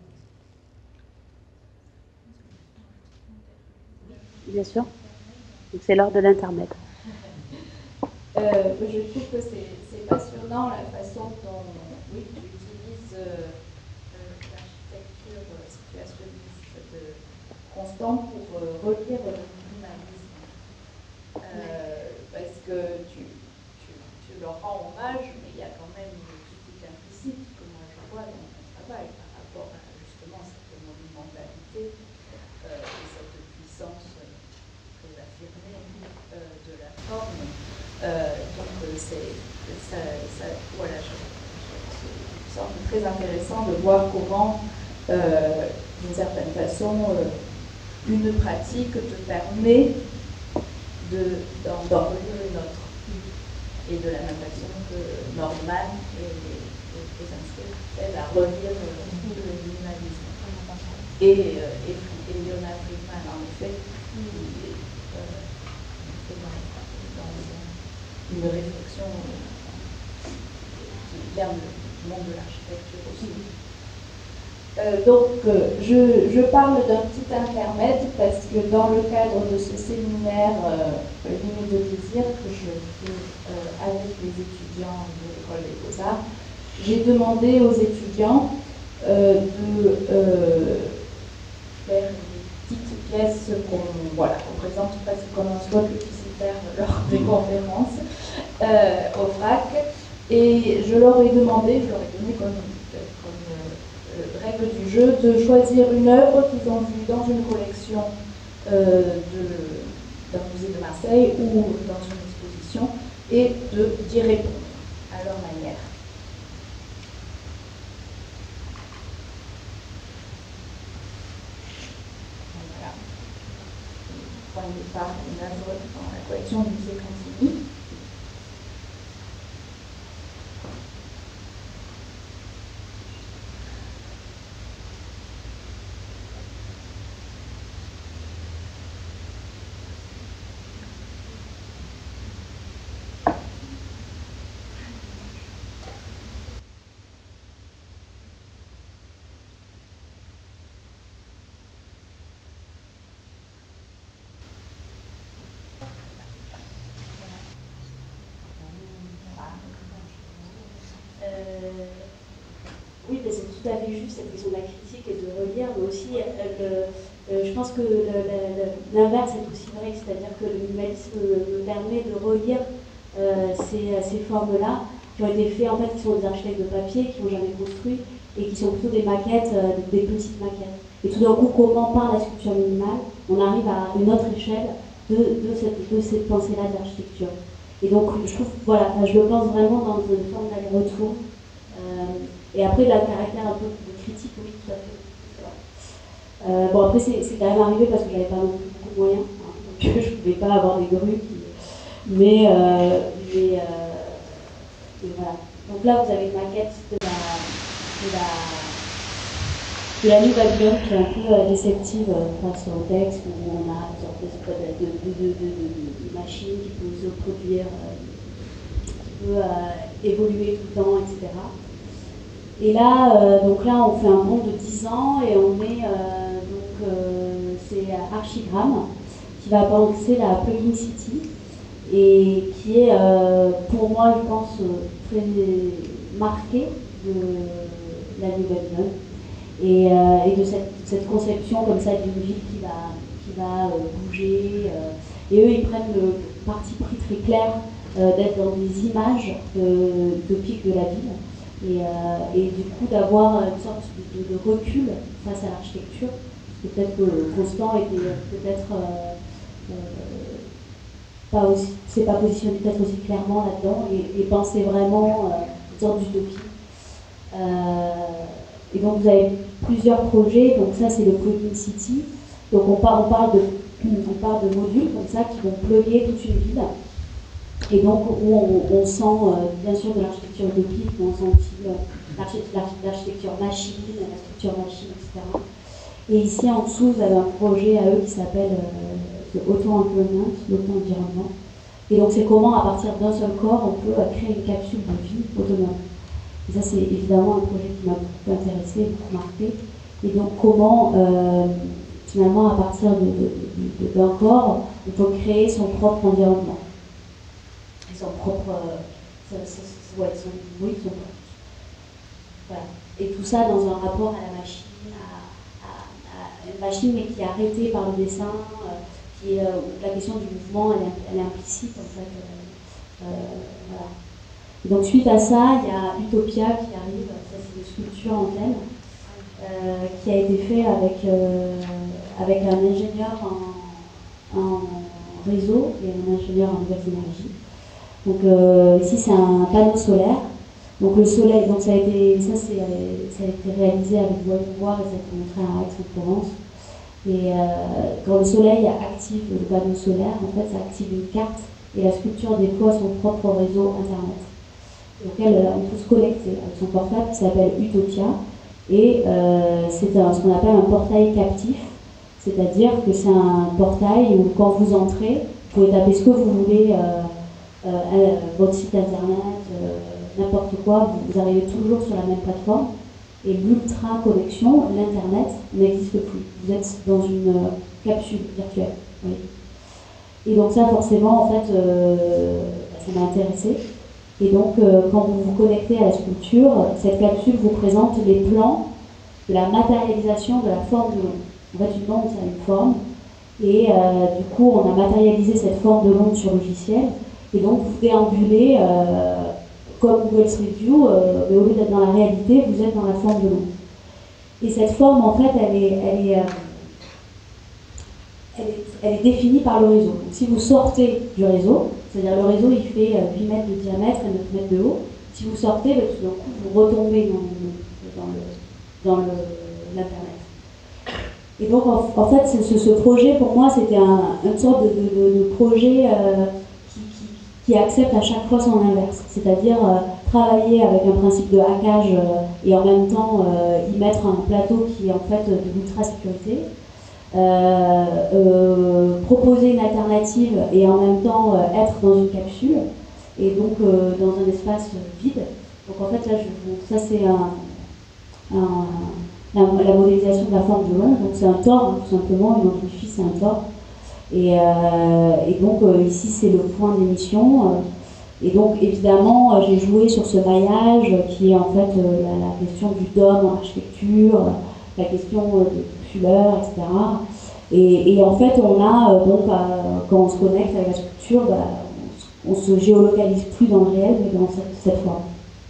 Bien sûr. Donc c'est l'heure de l'intermède. Euh, je trouve que c'est passionnant la façon dont oui, tu utilises euh, l'architecture situationniste de Constant pour euh, relire le minimalisme. Euh, parce que tu, tu, tu leur rends hommage, mais il y a quand même une critique implicite que moi je vois dans mon travail par rapport à justement cette monumentalité euh, et cette puissance très affirmée euh, de la forme. Euh, donc c'est ça, ça, voilà, je, je, je sens très intéressant de voir comment, euh, d'une certaine façon, euh, une pratique te permet d'en relire une autre. Et de la même façon que Norman et les inscrits aident à relire euh, le minimalisme. Et, euh, et, et Leonard Friedman, en effet, il est euh, dans, dans une réflexion qui vient du monde de l'architecture aussi. Euh, donc, euh, je, je parle d'un petit intermède parce que dans le cadre de ce séminaire euh, Limite de désir que je fais euh, avec les étudiants de l'école des Beaux-Arts, j'ai demandé aux étudiants euh, de euh, faire des petites pièces qu'on voilà, qu'on présente presque comme un soit publicitaire lors des conférences euh, au F R A C. Et je leur ai demandé, je leur ai donné comme, comme euh, règle du jeu de choisir une œuvre qu'ils ont vue dans une collection euh, d'un musée de Marseille ou dans une exposition et d'y répondre à leur manière. Voilà. Point de départ, une œuvre dans la collection du musée Cantigny. Oui, mais c'est tout à fait juste cette question de la critique et de relire, mais aussi, euh, le, euh, je pense que l'inverse est aussi vrai, c'est-à-dire que le minimalisme me permet de relire euh, ces, ces formes-là, qui ont été faites, en fait, qui sont des architectes de papier, qui n'ont jamais construit, et qui sont plutôt des maquettes, euh, des petites maquettes. Et tout d'un coup, comment par la sculpture minimale, on arrive à une autre échelle de, de cette, de cette pensée-là d'architecture. Et donc, je trouve, voilà, je le pense vraiment dans une forme d'aller-retour. Euh, et après, le caractère un peu de critique, oui, tout à fait. Euh, bon, après, c'est quand même arrivé parce que j'avais pas non plus beaucoup de moyens, hein, donc je ne pouvais pas avoir des grues. Qui... Mais, euh, mais, euh, mais voilà. Donc là, vous avez une maquette de la, de la, de la New Babylone qui est un peu euh, déceptive euh, face au texte, où on a une sorte de, de, de, de, de, de machine qui peut se produire, euh, qui peut euh, évoluer tout le temps, et cetera. Et là, euh, donc là, on fait un bond de dix ans et on met, euh, donc, euh, c'est Archigram qui va penser la Plugin City et qui est, euh, pour moi, je pense, très marqué de la New Babylone et, euh, et de cette, cette conception comme ça d'une ville qui va, qui va euh, bouger. Euh, et eux, ils prennent le parti pris très clair euh, d'être dans des images euh, utopiques de la ville. Et, euh, et du coup d'avoir une sorte de, de, de recul face à l'architecture, peut-être que Constant était peut-être euh, euh, pas aussi, s'est pas positionné peut-être aussi clairement là-dedans et, et pensait vraiment euh, une sorte d'utopie. Euh, et donc vous avez plusieurs projets, donc ça c'est le Plugin City, donc on, par, on, parle de, on parle de modules comme ça qui vont plugger toute une ville. Et donc, où on, on sent euh, bien sûr de l'architecture utopique, mais on sent aussi euh, l'architecture machine, la structure machine, et cetera. Et ici en dessous, vous avez un projet à eux qui s'appelle euh, Auto-Environment, l'auto-environnement. Et donc, c'est comment, à partir d'un seul corps, on peut euh, créer une capsule de vie autonome. Et ça, c'est évidemment un projet qui m'a beaucoup intéressé, beaucoup marqué. Et donc, comment, euh, finalement, à partir d'un corps, on peut créer son propre environnement. Son propre, euh, son, ouais, son, oui, son propre. Voilà. Et tout ça dans un rapport à la machine, à, à, à une machine mais qui est arrêtée par le dessin, euh, qui est, euh, la question du mouvement, elle, elle est implicite en fait. Euh, euh, voilà. Et donc suite à ça, il y a Utopia qui arrive, ça c'est une sculpture en thème, euh, qui a été fait avec, euh, avec un ingénieur en, en réseau et un ingénieur en nouvelles énergies. Donc euh, ici c'est un panneau solaire. Donc le soleil, donc ça a été, ça, ça a été réalisé avec voie de voir et ça a été montré à Aix-en-Provence. Et euh, quand le soleil active le panneau solaire, en fait ça active une carte et la sculpture déploie son propre réseau internet. Auquel on peut se connecter avec son portable qui s'appelle Utopia. Et euh, c'est ce qu'on appelle un portail captif, c'est-à-dire que c'est un portail où quand vous entrez, vous pouvez taper ce que vous voulez. Euh, Euh, votre site internet, euh, n'importe quoi, vous, vous arrivez toujours sur la même plateforme et l'ultra connexion, l'internet, n'existe plus. Vous êtes dans une euh, capsule virtuelle. Oui. Et donc ça forcément en fait euh, ça m'a intéressé. Et donc euh, quand vous vous connectez à la sculpture, cette capsule vous présente les plans de la matérialisation de la forme de l'onde. En fait une onde ça a une forme et euh, du coup on a matérialisé cette forme de l'onde sur le logiciel. Et donc vous déambulez euh, comme Google Street View, euh, mais au lieu d'être dans la réalité, vous êtes dans la forme de l'onde. Et cette forme, en fait, elle est, elle est, euh, elle est, elle est définie par le réseau. Donc, si vous sortez du réseau, c'est-à-dire le réseau, il fait euh, huit mètres de diamètre et neuf mètres de haut. Si vous sortez, ben, tout d'un coup, vous retombez dans, dans, le, dans le, l'Internet. Et donc, en, en fait, ce, ce projet, pour moi, c'était un, une sorte de, de, de projet euh, qui accepte à chaque fois son inverse, c'est-à-dire euh, travailler avec un principe de hackage euh, et en même temps euh, y mettre un plateau qui est en fait de l'ultra-sécurité, euh, euh, proposer une alternative et en même temps euh, être dans une capsule et donc euh, dans un espace vide. Donc en fait là, je, ça c'est un, un, la, la modélisation de la forme de l'onde, donc c'est un tore, tout simplement, une amplifie c'est un tore. Et, euh, et donc euh, ici c'est le point d'émission. Euh, et donc évidemment euh, j'ai joué sur ce maillage qui est en fait euh, la, la question du dôme en architecture, la question euh, de Fuller, et cetera. Et, et en fait on a euh, donc euh, quand on se connecte avec la structure, bah, on, on se géolocalise plus dans le réel mais dans cette, cette forme.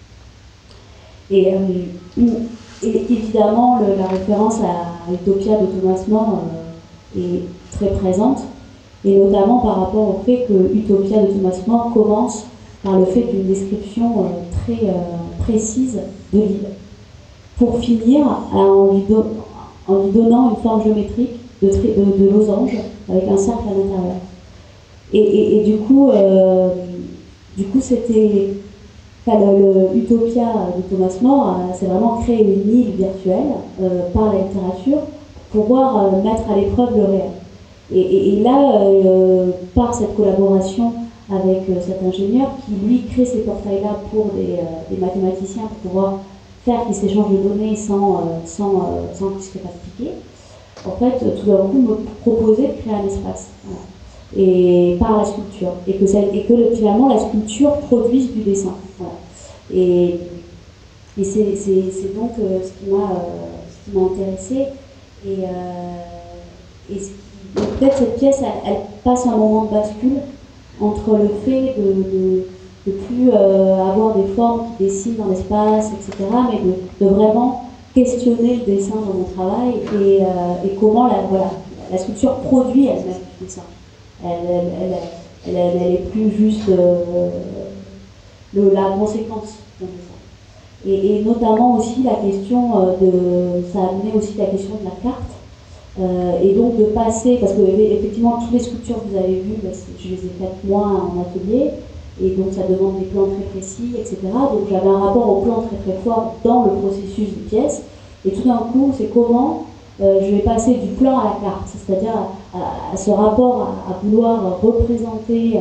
Et, euh, et évidemment le, la référence à Utopia de Thomas More euh, est très présente, et notamment par rapport au fait que Utopia de Thomas More commence par le fait d'une description euh, très euh, précise de l'île, pour finir en lui, en lui donnant une forme géométrique de, de, de losange avec un cercle à l'intérieur. Et, et, et du coup, euh, du coup, c'était enfin, le, le Utopia de Thomas More, c'est vraiment créer une île virtuelle euh, par la littérature pour pouvoir euh, mettre à l'épreuve le réel. Et, et, et là, euh, par cette collaboration avec euh, cet ingénieur qui, lui, crée ces portails-là pour des, euh, des mathématiciens pour pouvoir faire qu'ils s'échangent de données sans, euh, sans, euh, sans qu'ils se fassent piquer, en fait, tout d'un coup, me proposait de créer un espace. Voilà. Et par la sculpture. Et que, ça, et que finalement, la sculpture produise du dessin. Voilà. Et, et c'est, c'est, c'est donc euh, ce qui m'a euh, ce qui m'a intéressée. Et, euh, et ce qui, peut-être cette pièce, elle, elle passe un moment de bascule entre le fait de, de, de plus euh, avoir des formes qui dessinent dans l'espace, et cetera, mais de, de vraiment questionner le dessin dans mon travail et, euh, et comment la, voilà, la sculpture produit elle-même du dessin. Elle, elle, elle, elle, elle est plus juste euh, le, la conséquence de dessin. Et, et notamment aussi la question euh, de, ça a amené aussi la question de la carte. Euh, et donc de passer, parce que effectivement toutes les sculptures que vous avez vues, bah, je les ai faites moi en atelier, et donc ça demande des plans très précis, et cetera. Donc j'avais un rapport au plan très très fort dans le processus de pièce, et tout d'un coup c'est comment euh, je vais passer du plan à la carte, c'est-à-dire à, à, à ce rapport à, à vouloir représenter,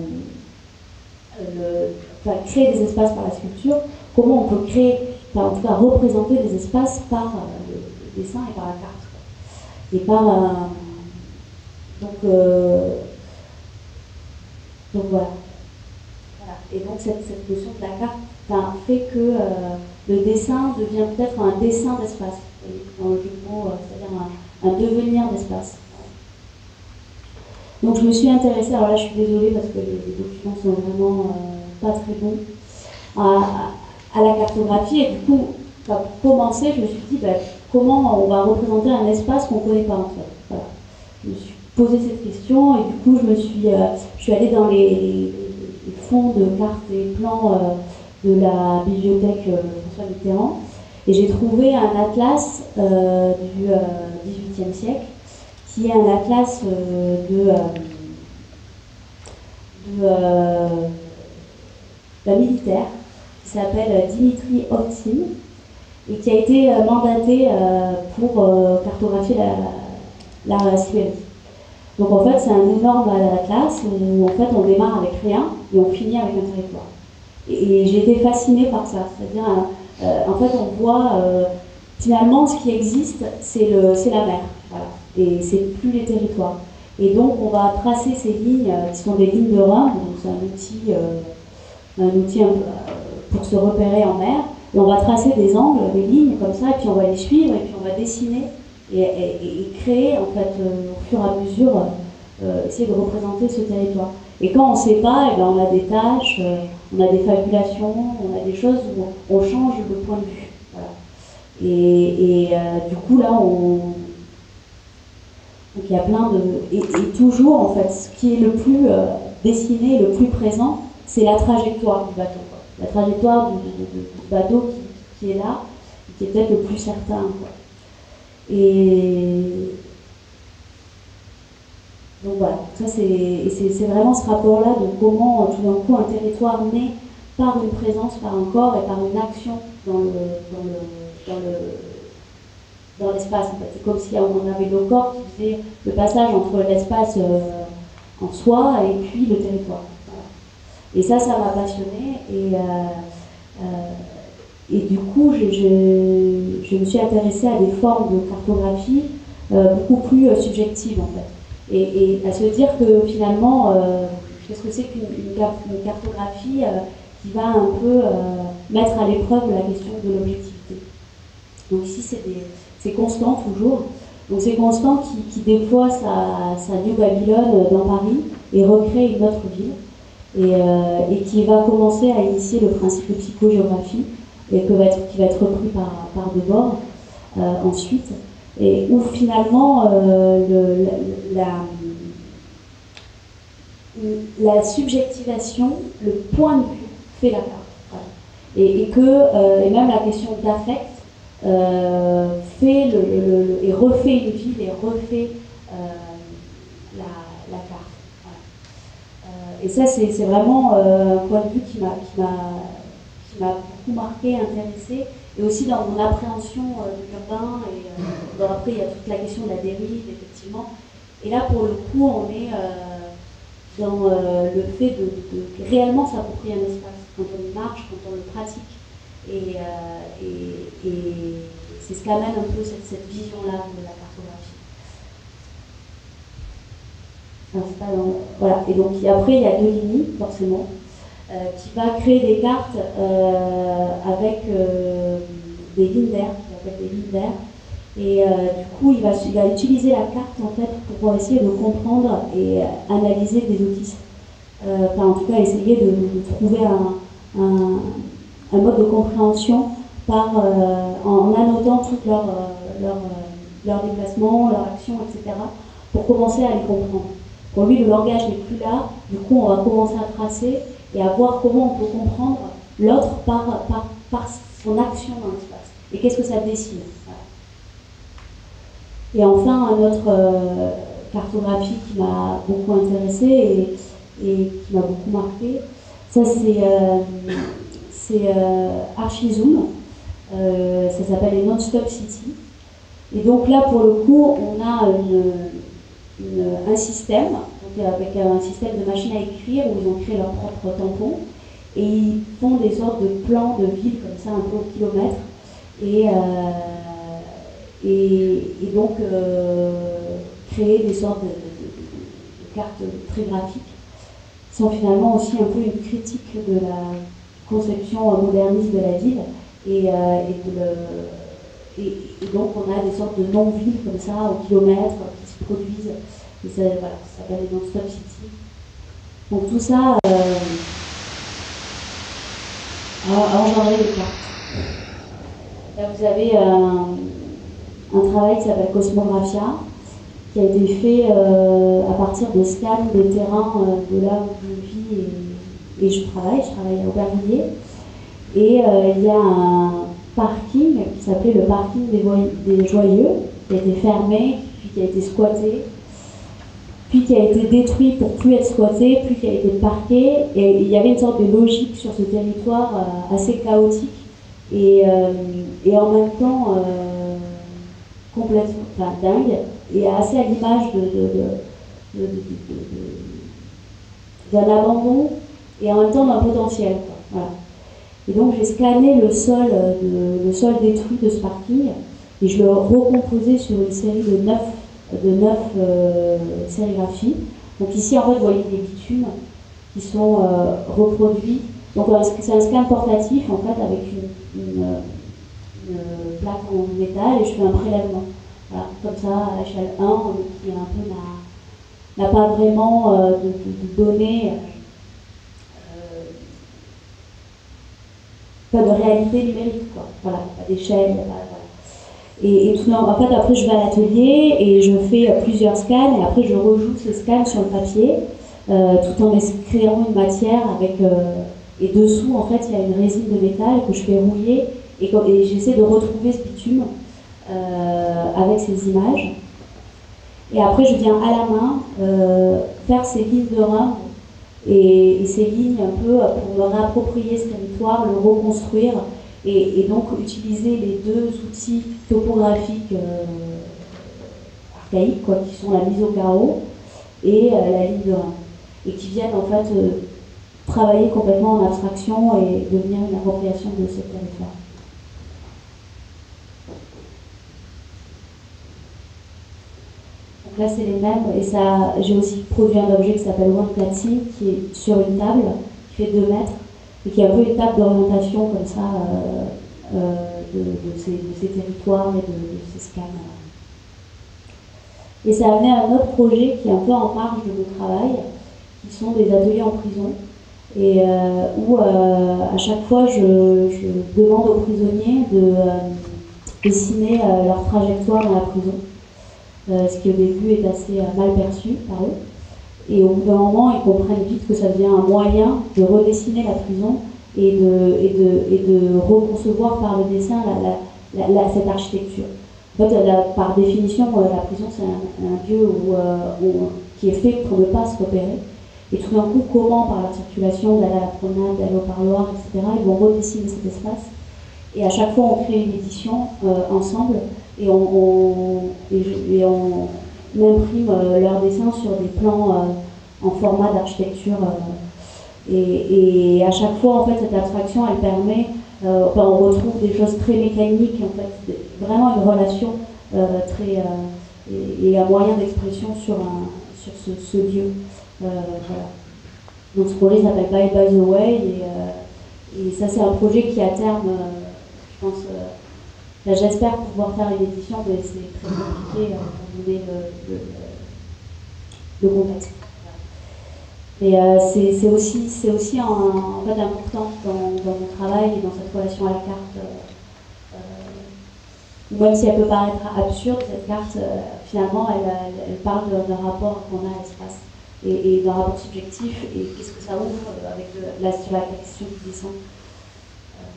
euh, le, enfin, créer des espaces par la sculpture, comment on peut créer, enfin, en tout cas représenter des espaces par euh, le, le dessin et par la carte. Et par un... donc, euh... donc voilà. voilà. Et donc cette, cette notion de la carte enfin, fait que euh, le dessin devient peut-être un dessin d'espace, dans le jeu de mots, c'est-à-dire un, un devenir d'espace. Donc je me suis intéressée, alors là je suis désolée parce que les, les documents sont vraiment euh, pas très bons, à, à la cartographie, et du coup, enfin, pour commencer, je me suis dit, ben, comment on va représenter un espace qu'on ne connaît pas en fait. Voilà. Je me suis posé cette question et du coup je me suis, euh, je suis allée dans les, les, les fonds de cartes et plans euh, de la bibliothèque euh, François Mitterrand et j'ai trouvé un atlas euh, du euh, dix-huitième siècle qui est un atlas euh, de, euh, de euh, d'un militaire qui s'appelle Dimitri Ovtsin et qui a été euh, mandaté euh, pour euh, cartographier la, la Sibérie. Donc en fait c'est un énorme atlas où en fait on démarre avec rien et on finit avec un territoire. Et, et j'ai été fascinée par ça, c'est-à-dire euh, en fait on voit euh, finalement ce qui existe c'est le c'est la mer, voilà. Et c'est plus les territoires. Et donc on va tracer ces lignes euh, qui sont des lignes de Rhin, donc c'est un outil, euh, un outil un peu, euh, pour se repérer en mer. Et on va tracer des angles, des lignes comme ça, et puis on va les suivre, et puis on va dessiner et, et, et créer, en fait, euh, au fur et à mesure, euh, essayer de représenter ce territoire. Et quand on ne sait pas, eh ben, on a des tâches, euh, on a des fabulations, on a des choses où on change de point de vue. Voilà. Et, et euh, du coup, là, on... Donc il y a plein de... Et, et toujours, en fait, ce qui est le plus euh, dessiné, le plus présent, c'est la trajectoire du bateau. La trajectoire du, du, du bateau qui, qui est là, qui est peut-être le plus certain. Quoi. Et donc voilà, ça c'est, c'est, c'est vraiment ce rapport-là de comment tout d'un coup un territoire naît par une présence, par un corps et par une action dans, le, dans, le, dans, le, dans l'espace. En fait. C'est comme si on avait le corps qui faisait le passage entre l'espace euh, en soi et puis le territoire. Et ça, ça m'a passionnée. Et, euh, euh, et du coup, je, je, je me suis intéressée à des formes de cartographie euh, beaucoup plus euh, subjectives, en fait. Et, et à se dire que finalement, euh, qu'est-ce que c'est qu'une une, une cartographie euh, qui va un peu euh, mettre à l'épreuve la question de l'objectivité. Donc ici, c'est, des, c'est Constant, toujours. Donc c'est Constant qui, qui déploie sa, sa New Babylone dans Paris et recrée une autre ville. Et, euh, et qui va commencer à initier le principe de psychogéographie, et que va être, qui va être repris par, par Debord euh, ensuite, et où finalement euh, le, la, la, la subjectivation, le point de vue fait la carte. Voilà. Et, et que, euh, et même la question d'affect, euh, fait le, le, le, et refait une ville et refait euh, la, la carte. Voilà. Euh, et ça, c'est vraiment euh, un point de vue qui m'a qui m'a beaucoup marqué, intéressé, et aussi dans mon appréhension euh, de l'urbain. Et euh, donc après, il y a toute la question de la dérive, effectivement. Et là, pour le coup, on est euh, dans euh, le fait de, de réellement s'approprier un espace, quand on y marche, quand on le pratique. Et, euh, et, et c'est ce qu'amène un peu cette, cette vision-là de la cartographie. Enfin, c'est pas dans... Voilà. Et donc après, il y a deux lignes, forcément, euh, qui va créer des cartes euh, avec euh, des lignes d'air, qui s'appellent des lignes d'air. Et euh, du coup, il va, il va utiliser la carte en fait pour essayer de comprendre et analyser des autistes. Euh, enfin, en tout cas, essayer de, de trouver un, un, un mode de compréhension par, euh, en annotant tous leurs leur, leur déplacements, leurs actions, et cetera, pour commencer à les comprendre. Pour lui, le langage n'est plus là. Du coup, on va commencer à tracer et à voir comment on peut comprendre l'autre par, par, par son action dans l'espace. Et qu'est-ce que ça dessine. Voilà. Et enfin, une autre euh, cartographie qui m'a beaucoup intéressée et, et qui m'a beaucoup marqué, ça c'est euh, euh, Archizoom, euh, ça s'appelle les Non-Stop City. Et donc là, pour le coup, on a une, une, un système, donc avec un système de machine à écrire où ils ont créé leur propre tampon et ils font des sortes de plans de ville comme ça, un peu au kilomètre. Et, euh, et, et donc euh, créer des sortes de, de, de, de cartes très graphiques qui sont finalement aussi un peu une critique de la conception moderniste de la ville et, euh, et, de le, et, et donc on a des sortes de non-villes comme ça au kilomètre qui se produisent et ça, voilà, ça s'appelle les non-stop city. Donc tout ça euh, a engendré des cartes. Là vous avez un, un travail qui s'appelle Cosmographia, qui a été fait euh, à partir de scans de terrain euh, de là où je vis et, et je travaille. Je travaille à Aubervilliers. Et euh, il y a un parking qui s'appelait le parking des, des Joyeux, qui a été fermé, puis qui a été squatté, puis qui a été détruit pour plus être squatté, puis qui a été parqué. Et il y avait une sorte de logique sur ce territoire euh, assez chaotique et, euh, et en même temps euh, complètement enfin, dingue, et assez à l'image de, de, de, de, de, de, d'un abandon et en même temps d'un potentiel. Quoi. Voilà. Et donc j'ai scanné le sol, de, le sol détruit de ce parking et je l'ai recomposé sur une série de neuf, de neuf euh, sérigraphies. Donc ici en fait vous voyez des bitumes qui sont euh, reproduits. Donc c'est un scan portatif en fait avec une, une, une plaque en métal et je fais un prélèvement. Voilà, comme ça à l'échelle un qui un peu n'a pas vraiment euh, de, de, de données. Pas de réalité numérique, quoi. Voilà, pas d'échelle, voilà. Et, et tout, en fait, après, je vais à l'atelier et je fais plusieurs scans, et après, je rejoue ces scans sur le papier, euh, tout en créant une matière avec. Euh, et dessous, en fait, il y a une résine de métal que je fais rouiller, et, et j'essaie de retrouver ce bitume euh, avec ces images. Et après, je viens à la main euh, faire ces lignes de rhum. Et, et ces lignes un peu pour me réapproprier ce territoire, le reconstruire et, et donc utiliser les deux outils topographiques euh, archaïques quoi, qui sont la mise au carreau et euh, la ligne de Rhin et qui viennent en fait euh, travailler complètement en abstraction et devenir une appropriation de ce territoire. Là, c'est les mêmes, et ça, j'ai aussi produit un objet qui s'appelle One Platine, qui est sur une table, qui fait deux mètres, et qui est un peu une table d'orientation, comme ça, euh, euh, de, de, ces, de ces territoires et de, de ces scans. Et ça a amené à un autre projet qui est un peu en marge de mon travail, qui sont des ateliers en prison, et euh, où euh, à chaque fois, je, je demande aux prisonniers de euh, dessiner euh, leur trajectoire dans la prison. Euh, ce qui au début est assez euh, mal perçu par eux. Et au bout d'un moment, ils comprennent vite que ça devient un moyen de redessiner la prison et de, et de, et de reconcevoir par le dessin la, la, la, la, cette architecture. En fait, la, par définition, la prison, c'est un, un lieu où, euh, où, qui est fait pour ne pas se repérer. Et tout d'un coup, comment, par la circulation, d'aller à la promenade, d'aller au parloir, et cetera, ils vont redessiner cet espace. Et à chaque fois, on crée une édition euh, ensemble et on, on, et, et on imprime euh, leurs dessins sur des plans euh, en format d'architecture. Euh, et, et à chaque fois, en fait, cette abstraction, elle permet, euh, enfin, on retrouve des choses très mécaniques, en fait, vraiment une relation euh, très euh, et, et un moyen d'expression sur, un, sur ce, ce lieu. Euh, voilà. Donc ce projet s'appelle Bye By The Way et, euh, et ça c'est un projet qui à terme, euh, je pense, euh, j'espère pouvoir faire une édition, mais c'est très compliqué euh, pour donner le, le, le contexte. Et euh, c'est aussi, c'est aussi en, en fait important dans, dans mon travail et dans cette relation à la carte. Euh, euh, même si elle peut paraître absurde, cette carte, euh, finalement, elle, elle, elle parle d'un rapport qu'on a à l'espace. Et, et d'un rapport subjectif, et qu'est-ce que ça ouvre avec le, la, sur la question du dessin. Euh,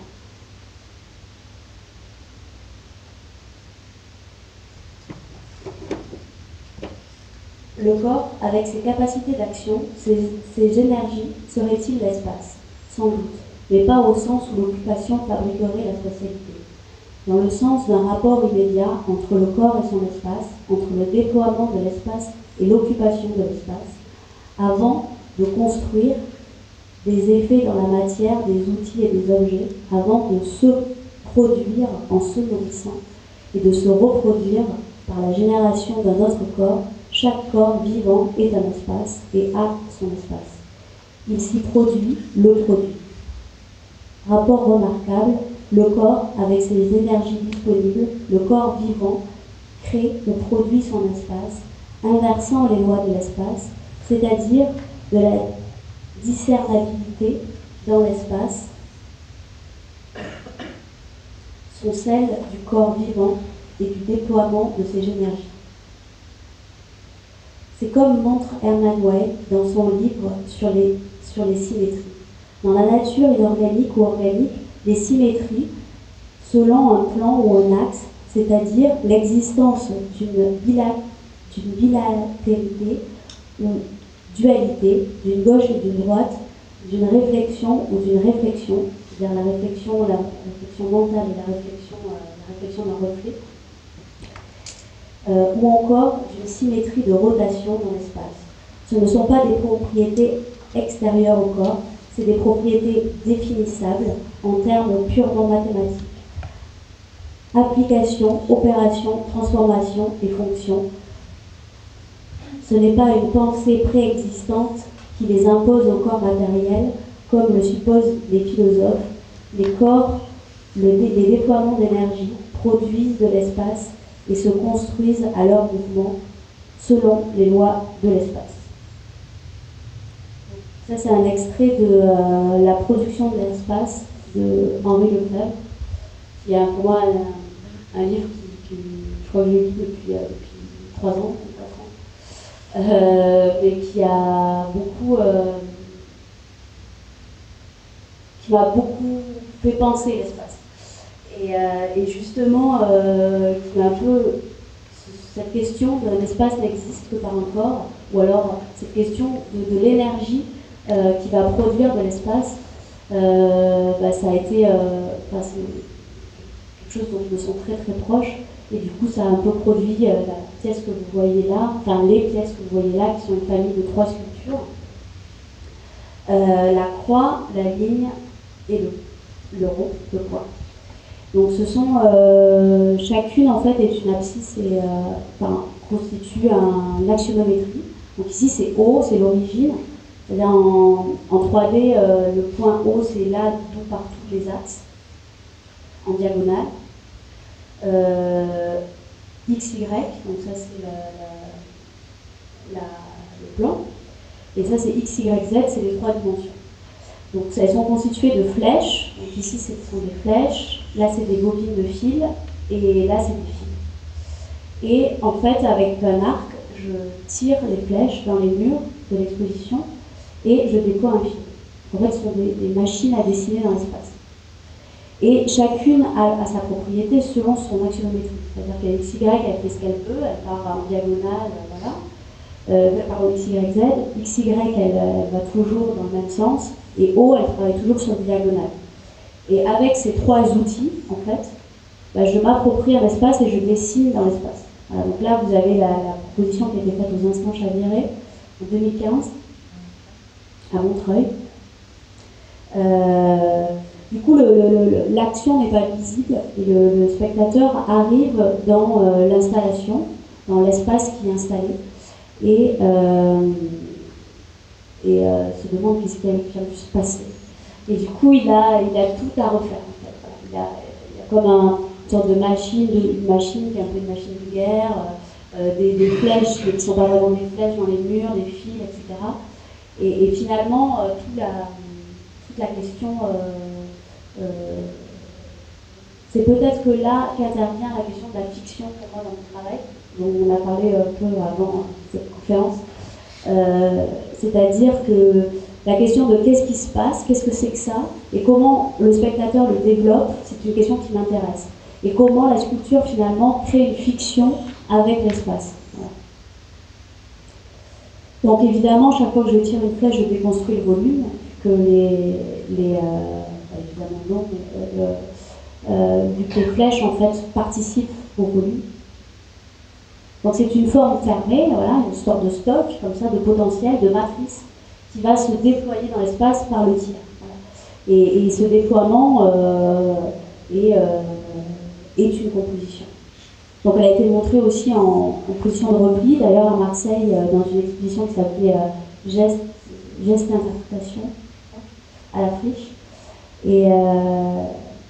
voilà. Le corps, avec ses capacités d'action, ses, ses énergies, serait-il l'espace? Sans doute, mais pas au sens où l'occupation fabriquerait la spatialité. Dans le sens d'un rapport immédiat entre le corps et son espace, entre le déploiement de l'espace et l'occupation de l'espace, avant de construire des effets dans la matière, des outils et des objets, avant de se produire en se nourrissant et de se reproduire par la génération d'un autre corps, chaque corps vivant est un espace et a son espace. Il s'y produit, le produit. Rapport remarquable, le corps, avec ses énergies disponibles, le corps vivant, crée ou produit son espace, inversant les lois de l'espace, c'est-à-dire de la discernabilité dans l'espace, sont celles du corps vivant et du déploiement de ses énergies. C'est comme montre Hermann Weyl dans son livre sur les, sur les symétries. Dans la nature inorganique ou organique, les symétries, selon un plan ou un axe, c'est-à-dire l'existence d'une bilatérité ou dualité, d'une gauche et d'une droite, d'une réflexion ou d'une réflexion, c'est-à-dire la réflexion, la réflexion mentale et la réflexion, euh, la réflexion d'un reflet, euh, ou encore d'une symétrie de rotation dans l'espace. Ce ne sont pas des propriétés extérieures au corps, c'est des propriétés définissables en termes purement mathématiques. Application, opération, transformation et fonction. Ce n'est pas une pensée préexistante qui les impose au corps matériel, comme le supposent les philosophes. Les corps, le dé les déploiements d'énergie, produisent de l'espace et se construisent à leur mouvement selon les lois de l'espace. Ça, c'est un extrait de euh, La production de l'espace de Henri Lefebvre, qui est pour moi un, un livre qui, qui, je crois que je lis depuis, euh, depuis trois ans. Euh, mais qui a beaucoup euh, qui m'a beaucoup fait penser l'espace et, euh, et justement euh, qui m'a un peu cette question d'un espace n'existe que par un corps, ou alors cette question de, de l'énergie euh, qui va produire de l'espace, euh, bah, ça a été euh, bah, c'est quelque chose dont je me sens très très proche. Et du coup, ça a un peu produit euh, la pièce que vous voyez là, enfin les pièces que vous voyez là, qui sont une famille de trois sculptures. Euh, la croix, la ligne et le, le rond, le point. Donc ce sont, euh, chacune en fait est une abscisse et euh, enfin, constitue un axionométrie. Donc ici c'est O, c'est l'origine. C'est-à-dire en, en trois D, euh, le point O c'est là d'où partent tous les axes, en diagonale. Euh, X Y, donc ça c'est la, la, la, le plan, et ça c'est X Y Z, c'est les trois dimensions. Donc elles sont constituées de flèches, donc ici ce sont des flèches, là c'est des bobines de fil, et là c'est des fils. Et en fait avec un arc, je tire les flèches dans les murs de l'exposition, et je déploie un fil. En fait ce sont des, des machines à dessiner dans l'espace. Et chacune a, a sa propriété selon son axionométrie. C'est-à-dire qu'X Y, elle fait ce qu'elle peut, elle part en diagonale, voilà. Euh, pardon, X Y Z. X Y, elle, elle va toujours dans le même sens. Et O, elle travaille toujours sur le diagonale. Et avec ces trois outils, en fait, bah, je m'approprie un espace et je dessine dans l'espace. Voilà, donc là, vous avez la, la proposition qui a été faite aux instants Chaviré en deux mille quinze à Montreuil. Euh, du coup, l'action n'est pas visible et le, le spectateur arrive dans euh, l'installation, dans l'espace qui est installé et, euh, et euh, se demande qu'est-ce qui a pu se passer. Et du coup, il a, il a tout à refaire. En fait. il, a, il a comme un, une sorte de machine, de, une machine qui est un peu une machine de guerre, euh, des, des flèches qui ne sont pas vraiment des flèches dans les murs, des fils, et cetera. Et, et finalement, euh, toute, la, toute la question, euh, euh, c'est peut-être que là qu'intervient la question de la fiction pour moi dans mon travail, dont on a parlé un peu avant cette conférence. Euh, C'est-à-dire que la question de qu'est-ce qui se passe, qu'est-ce que c'est que ça, et comment le spectateur le développe, c'est une question qui m'intéresse. Et comment la sculpture finalement crée une fiction avec l'espace. Voilà. Donc évidemment, chaque fois que je tire une flèche, je déconstruis le volume, que les, les euh, évidemment non, mais euh, euh, vu que les flèches en fait participent au volume. Donc c'est une forme fermée, voilà, une sorte de stock comme ça, de potentiel, de matrice, qui va se déployer dans l'espace par le tir. Voilà. Et, et ce déploiement euh, est, euh, est une composition. Donc elle a été montrée aussi en, en position de repli, d'ailleurs à Marseille, euh, dans une exposition qui s'appelait euh, Geste, Geste et Interprétation, à la Friche. Et, euh,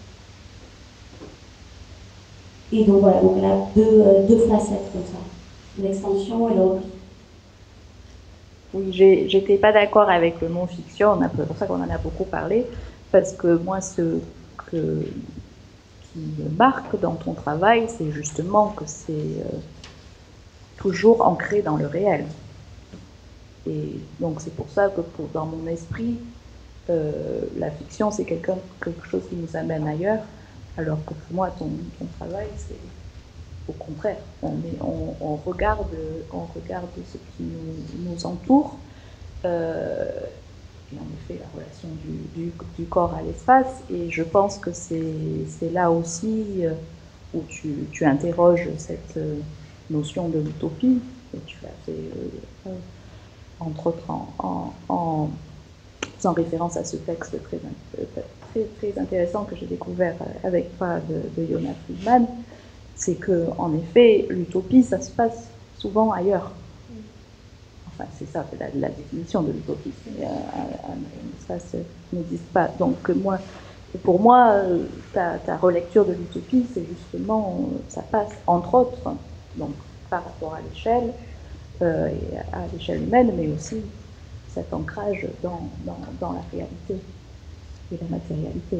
et donc voilà, donc elle a deux, euh, deux facettes comme ça, l'extension et le repli. Oui, j'étais pas d'accord avec le mot fiction, c'est pour ça qu'on en a beaucoup parlé, parce que moi, ce que, qui me marque dans ton travail, c'est justement que c'est euh, toujours ancré dans le réel. Et donc c'est pour ça que pour, dans mon esprit, euh, la fiction, c'est quelque, quelque chose qui nous amène ailleurs, alors que pour moi, ton, ton travail, c'est au contraire. On, est, on, on, regarde, on regarde ce qui nous, nous entoure, euh, et en effet, la relation du, du, du corps à l'espace, et je pense que c'est là aussi euh, où tu, tu interroges cette euh, notion de l'utopie, et tu l'as fait, euh, entre autres, en, en, en faisant référence à ce texte très, très, très intéressant que j'ai découvert avec toi de, de Yona Friedman. C'est que, en effet, l'utopie, ça se passe souvent ailleurs. Enfin, c'est ça, la, la définition de l'utopie. Un, un, un espace qui n'existe pas. Donc, moi, pour moi, ta, ta relecture de l'utopie, c'est justement, ça passe, entre autres, donc, par rapport à l'échelle, euh, et à l'échelle humaine, mais aussi cet ancrage dans, dans, dans la réalité et la matérialité.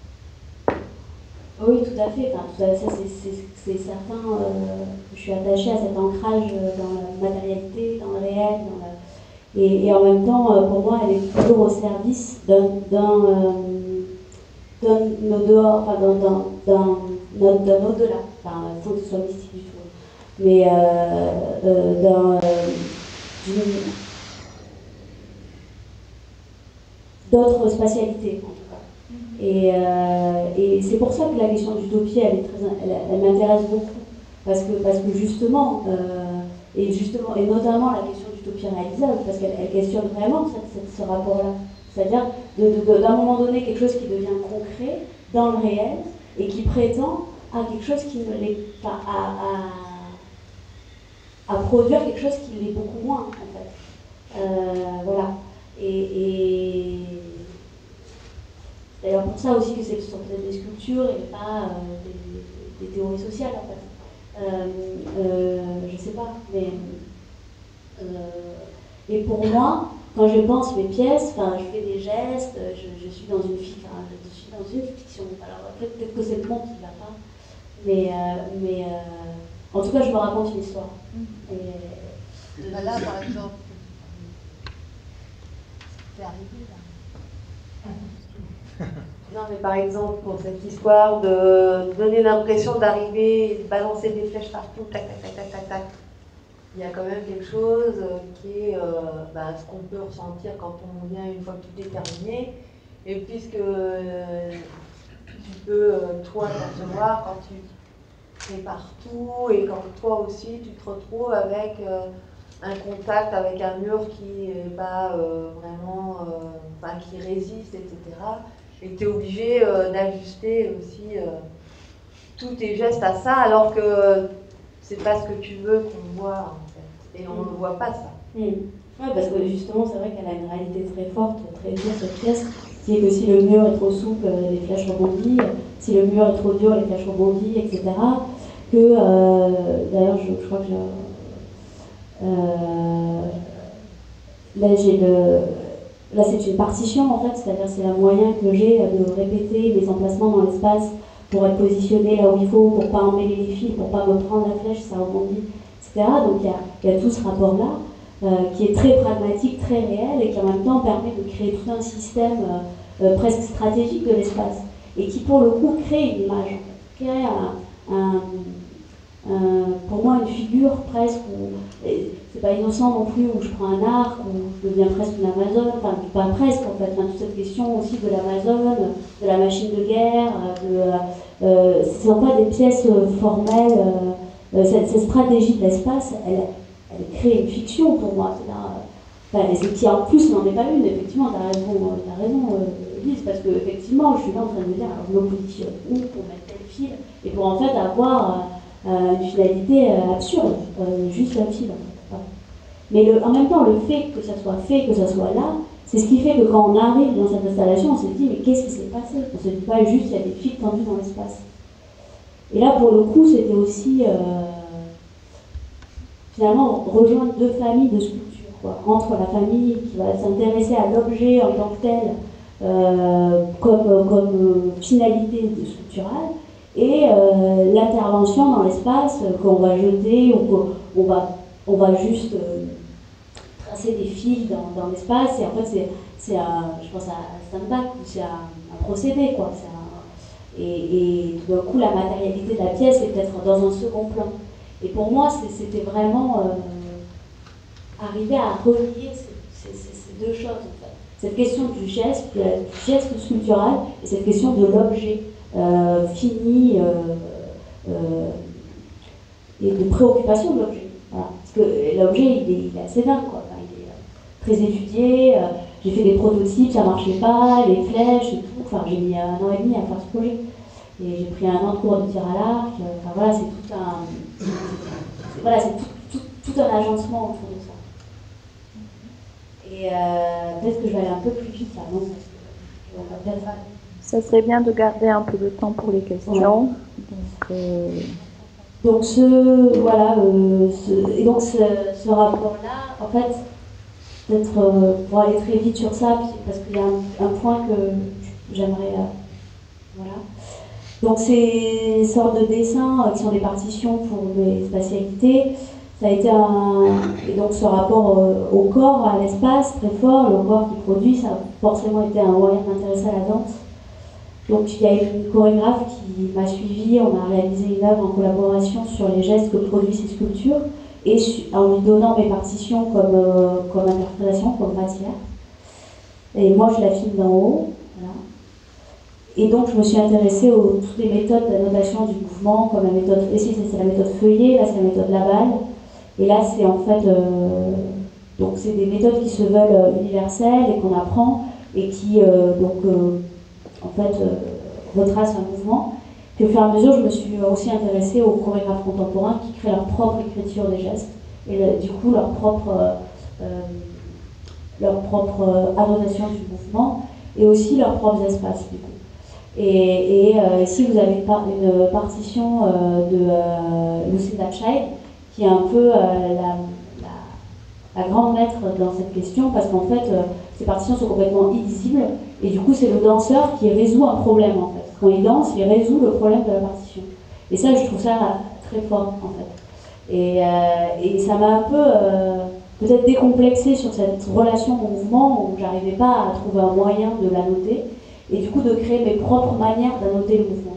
Oui, tout à fait. Enfin, tout à fait. Ça, c'est certain. Euh, je suis attachée à cet ancrage dans la matérialité, dans le réel. Dans la... et, et en même temps, euh, pour moi, elle est toujours au service d'un euh, au-dehors, enfin, d'un au-delà, enfin, sans que ce soit mystique du tout. Mais euh, euh, d'un euh, d'autres spatialités, en tout cas. Et, euh, et c'est pour ça que la question d'utopie, elle, elle, elle m'intéresse beaucoup. Parce que, parce que justement, euh, et justement, et notamment la question d'utopie réalisable, parce qu'elle elle questionne vraiment cette, cette, ce rapport-là. C'est-à-dire, d'un moment donné, quelque chose qui devient concret, dans le réel, et qui prétend à quelque chose qui ne l'est pas, à, à, à produire quelque chose qui l'est beaucoup moins, en fait. Euh, voilà. Et, et d'ailleurs pour ça aussi que ce sont peut-être des sculptures et pas euh, des, des théories sociales en fait. Euh, euh, je sais pas, mais euh, et pour moi, quand je pense mes pièces, enfin je fais des gestes, je, je suis dans une fiction, je suis dans une fiction. Alors peut-être que c'est le monde qui va pas, mais euh, mais euh, en tout cas je me raconte une histoire. Mmh. Et, de là par exemple. C'est arrivé là. Non, mais par exemple, pour cette histoire de donner l'impression d'arriver et de balancer des flèches partout, tac, tac, tac, tac, tac, tac, il y a quand même quelque chose qui est euh, bah, ce qu'on peut ressentir quand on vient une fois que tout est terminé. Et puisque euh, tu peux, euh, toi, t'apercevoir quand tu es partout et quand toi aussi, tu te retrouves avec euh, un contact avec un mur qui n'est pas euh, vraiment, euh, enfin, qui résiste, et cetera. Et tu es obligé euh, d'ajuster aussi euh, tous tes gestes à ça, alors que c'est pas ce que tu veux qu'on voit, en fait. Et on ne voit pas ça. Mmh. Ouais, parce que justement, c'est vrai qu'elle a une réalité très forte, très dure, cette pièce, qui est que si le mur est trop souple, les flèches rebondissent, si le mur est trop dur, les flèches rebondissent, et cetera. Que, euh, d'ailleurs, je, je crois que je, euh, là, j'ai le... Là, c'est une partition, en fait, c'est-à-dire c'est un moyen que j'ai de répéter les emplacements dans l'espace pour être positionné là où il faut, pour ne pas emmêler les fils, pour ne pas me prendre la flèche, ça rebondit, et cetera. Donc, il y a, il y a tout ce rapport-là euh, qui est très pragmatique, très réel, et qui en même temps permet de créer tout un système euh, euh, presque stratégique de l'espace, et qui, pour le coup, crée une image, crée un... un Euh, pour moi, une figure presque, où, c'est pas innocent non plus, où je prends un arc, où je deviens presque une Amazone, enfin pas presque en fait, enfin, toute cette question aussi de l'Amazone, de la machine de guerre, de, euh, ce ne sont pas des pièces formelles, euh, cette, cette stratégie de l'espace, elle, elle crée une fiction pour moi, enfin, qui en plus n'en est pas une, effectivement, t'as raison, t'as raison euh, Lise, parce que effectivement, je suis là en train de me dire, alors je me positionne où pour mettre tel fil, et pour en fait avoir Euh, une finalité euh, absurde, euh, juste un fil en fait. Voilà. Mais le, en même temps, le fait que ça soit fait, que ça soit là, c'est ce qui fait que quand on arrive dans cette installation, on se dit mais qu'est-ce qui s'est passé? On se dit pas juste il y a des fils tendus dans l'espace. Et là, pour le coup, c'était aussi euh, finalement rejoindre deux familles de sculptures, quoi. Entre la famille qui va s'intéresser à l'objet en tant que tel, euh, comme, comme finalité sculpturale, et euh, l'intervention dans l'espace euh, qu'on va jeter ou qu'on va, on va juste euh, tracer des fils dans, dans l'espace, et en fait c'est un, je pense à Steinbach, c'est un, un procédé, quoi. Un, et, et tout d'un coup la matérialité de la pièce est peut-être dans un second plan. Et pour moi c'était vraiment euh, arriver à relier ces, ces, ces deux choses, en fait. Cette question du geste, du geste sculptural, et cette question de l'objet. Euh, fini euh, euh, et de préoccupation de l'objet. Voilà. Parce que l'objet, il est, il est assez dingue, quoi. Enfin, il est euh, très étudié. Euh, j'ai fait des prototypes, ça marchait pas, les flèches et tout. Enfin, j'ai mis un an et demi à faire ce projet. Et j'ai pris un an de cours de tir à l'arc. Enfin, voilà, c'est tout un, voilà, c'est tout, tout, tout un agencement autour de ça. Et euh, peut-être que je vais aller un peu plus vite là, non? Parce que, euh, ça serait bien de garder un peu de temps pour les questions. Ouais. Donc, euh... donc ce voilà, euh, ce, et donc ce, ce rapport-là, en fait, peut-être euh, pour aller très vite sur ça, parce qu'il y a un, un point que j'aimerais, euh, voilà. Donc ces sortes de dessins euh, qui sont des partitions pour mes spatialités, ça a été un, et donc ce rapport euh, au corps, à l'espace très fort, le corps qui produit, ça a forcément été un moyen de m'intéresser à la danse. Donc il y a une chorégraphe qui m'a suivie, on a réalisé une œuvre en collaboration sur les gestes que produisent ces sculptures, et en lui donnant mes partitions comme, euh, comme interprétation, comme matière. Et moi je la filme d'en haut, voilà. Et donc je me suis intéressée aux toutes les méthodes d'annotation du mouvement, comme la méthode, ici c'est la méthode feuillet, là c'est la méthode Laval, et là c'est en fait, euh, donc c'est des méthodes qui se veulent universelles et qu'on apprend, et qui euh, donc euh, en fait, euh, retrace un mouvement. Puis au fur et à mesure, je me suis aussi intéressée aux chorégraphes contemporains qui créent leur propre écriture des gestes et le, du coup leur propre, euh, leur propre euh, annotation du mouvement et aussi leurs propres espaces du coup. Et, et euh, ici, vous avez par, une partition euh, de euh, Lucinda Child qui est un peu euh, la, la, la grande maître dans cette question parce qu'en fait, euh, ces partitions sont complètement illisibles. Et du coup, c'est le danseur qui résout un problème, en fait. Quand il danse, il résout le problème de la partition. Et ça, je trouve ça très fort, en fait. Et, euh, et ça m'a un peu, euh, peut-être décomplexée sur cette relation au mouvement où j'arrivais pas à trouver un moyen de la noter. et du coup de créer mes propres manières d'annoter le mouvement.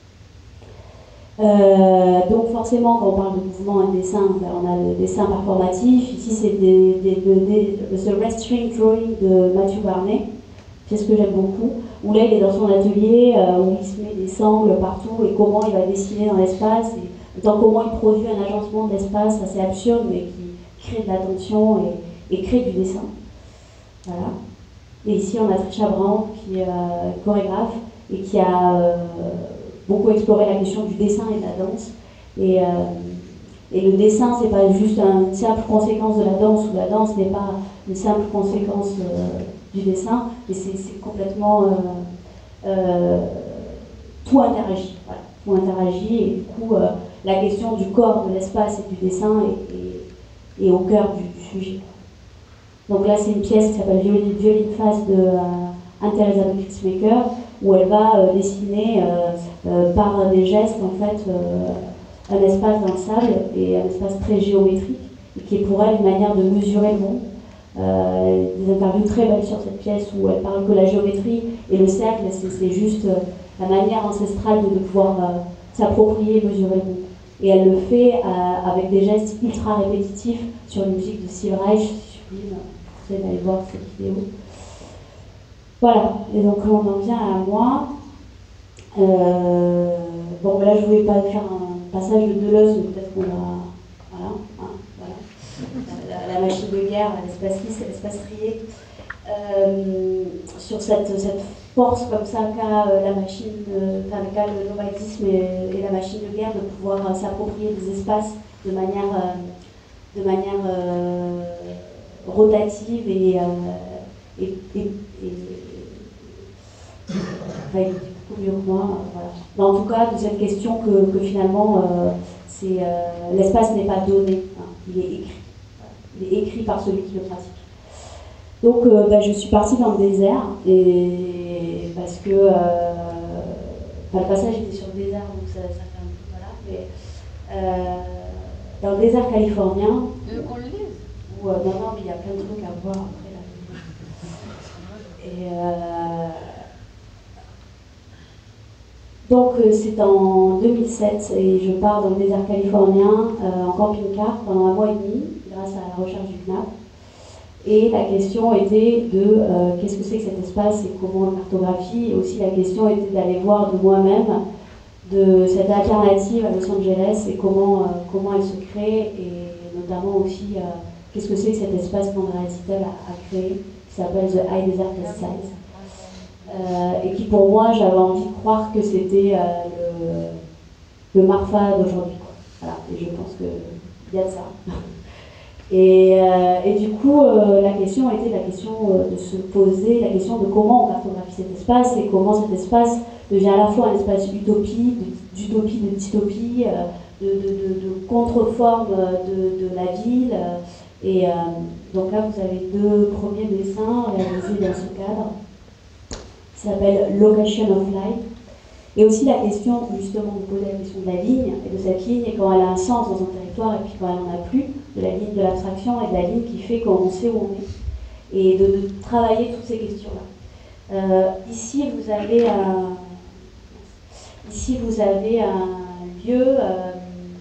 Euh, donc forcément, quand on parle de mouvement et de dessin, ben, on a le dessin performatif. Ici, c'est des, des, des, des, The Restraint Drawing de Matthew Barney, pièce que j'aime beaucoup, où là, il est dans son atelier, euh, où il se met des sangles partout, et comment il va dessiner dans l'espace, et dans comment il produit un agencement de l'espace assez absurde, mais qui crée de l'attention et, et crée du dessin. Voilà. Et ici, on a Trisha Brown, qui est euh, chorégraphe, et qui a... Euh, beaucoup exploré la question du dessin et de la danse. Et, euh, et le dessin, c'est pas juste une simple conséquence de la danse, ou la danse n'est pas une simple conséquence euh, du dessin, mais c'est complètement... Euh, euh, tout interagit. Voilà. Tout interagit, et du coup, euh, la question du corps, de l'espace et du dessin est, est, est au cœur du, du sujet. Donc là, c'est une pièce qui s'appelle Violine, Violine Face de euh, Anne-Theresa de Christmaker, où elle va euh, dessiner euh, euh, par des gestes en fait euh, un espace dans le sable, et un espace très géométrique, et qui est pour elle une manière de mesurer le monde. Euh, des interviews très belles sur cette pièce où elle parle que la géométrie et le cercle, c'est juste euh, la manière ancestrale de, de pouvoir euh, s'approprier et mesurer le monde. Et elle le fait euh, avec des gestes ultra répétitifs sur une musique de Steve Reich, sublime, vous pouvez aller voir cette vidéo. Voilà, et donc on en vient à moi. Euh, bon, là je voulais pas faire un passage de Deleuze, mais peut-être qu'on va. Voilà, hein, voilà. La, la machine de guerre, l'espacerie, euh, sur cette, cette force comme ça qu'a euh, la machine, euh, qu'a le nomadisme et, et la machine de guerre de pouvoir euh, s'approprier des espaces de manière, euh, de manière euh, rotative et, euh, et, et, et enfin, il dit beaucoup mieux que moi, voilà. Mais en tout cas, de cette question que, que finalement, euh, euh, l'espace n'est pas donné, hein, il est écrit. Voilà. Il est écrit par celui qui le pratique. Donc, euh, ben, je suis partie dans le désert, et parce que euh, enfin, le passage était sur le désert, donc ça, ça fait un peu, voilà, mais euh, dans le désert californien. Euh, qu'on le lise. Où, euh, non, non, mais il y a plein de trucs à voir après là. Et euh, donc euh, c'est en deux mille sept, et je pars dans le désert californien euh, en camping-car pendant un mois et demi, grâce à la recherche du C N A P. Et la question était de euh, qu'est-ce que c'est que cet espace et comment on le cartographie. Et aussi la question était d'aller voir de moi-même de cette alternative à Los Angeles et comment, euh, comment elle se crée, et notamment aussi euh, qu'est-ce que c'est que cet espace qu'Andrea Zittel a, a créé, qui s'appelle The High Desert Test Site. Euh, et qui pour moi, j'avais envie de croire que c'était euh, le, le Marfa d'aujourd'hui. Voilà, et je pense qu'il y a de ça. Et, euh, et du coup, euh, la question était la question euh, de se poser la question de comment on cartographie cet espace, et comment cet espace devient à la fois un espace utopie, d'utopie, de dystopie, euh, de, de, de, de contre-forme de, de la ville. Euh, et euh, donc là, vous avez deux premiers dessins réalisés dans ce cadre, qui s'appelle Location of Life. Et aussi la question, justement, de poser la question de la ligne, et de cette ligne, et quand elle a un sens dans un territoire, et puis quand elle n'en a plus, de la ligne de l'abstraction, et de la ligne qui fait qu'on sait où on est, et de, de travailler toutes ces questions-là. Euh, ici, vous avez un, ici, vous avez un lieu, euh,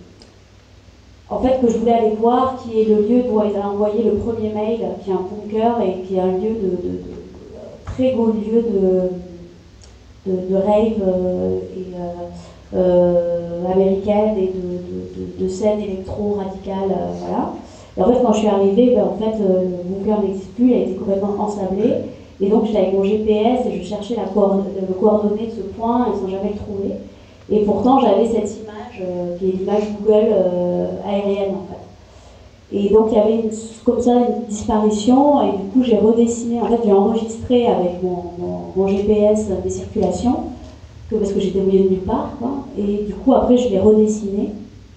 en fait, que je voulais aller voir, qui est le lieu où il a envoyé le premier mail, qui est un bunker, et qui est un lieu de, de, de très beau lieu de De, de rave euh, et, euh, euh, américaine, et de, de, de, de scène électro-radicale, euh, voilà. Et en fait, quand je suis arrivée, ben, en fait, euh, le bunker n'existe plus, il a été complètement ensablé, et donc j'étais avec mon G P S et je cherchais la coord le coordonnée de ce point, et sans jamais le trouver. Et pourtant, j'avais cette image, euh, qui est l'image Google euh, aérienne, en fait. Et donc, il y avait une, comme ça une disparition, et du coup, j'ai redessiné, en fait, j'ai enregistré avec mon, mon, mon G P S des circulations, que, parce que j'étais au milieu de nulle part, quoi. Et du coup, après, je l'ai redessiné.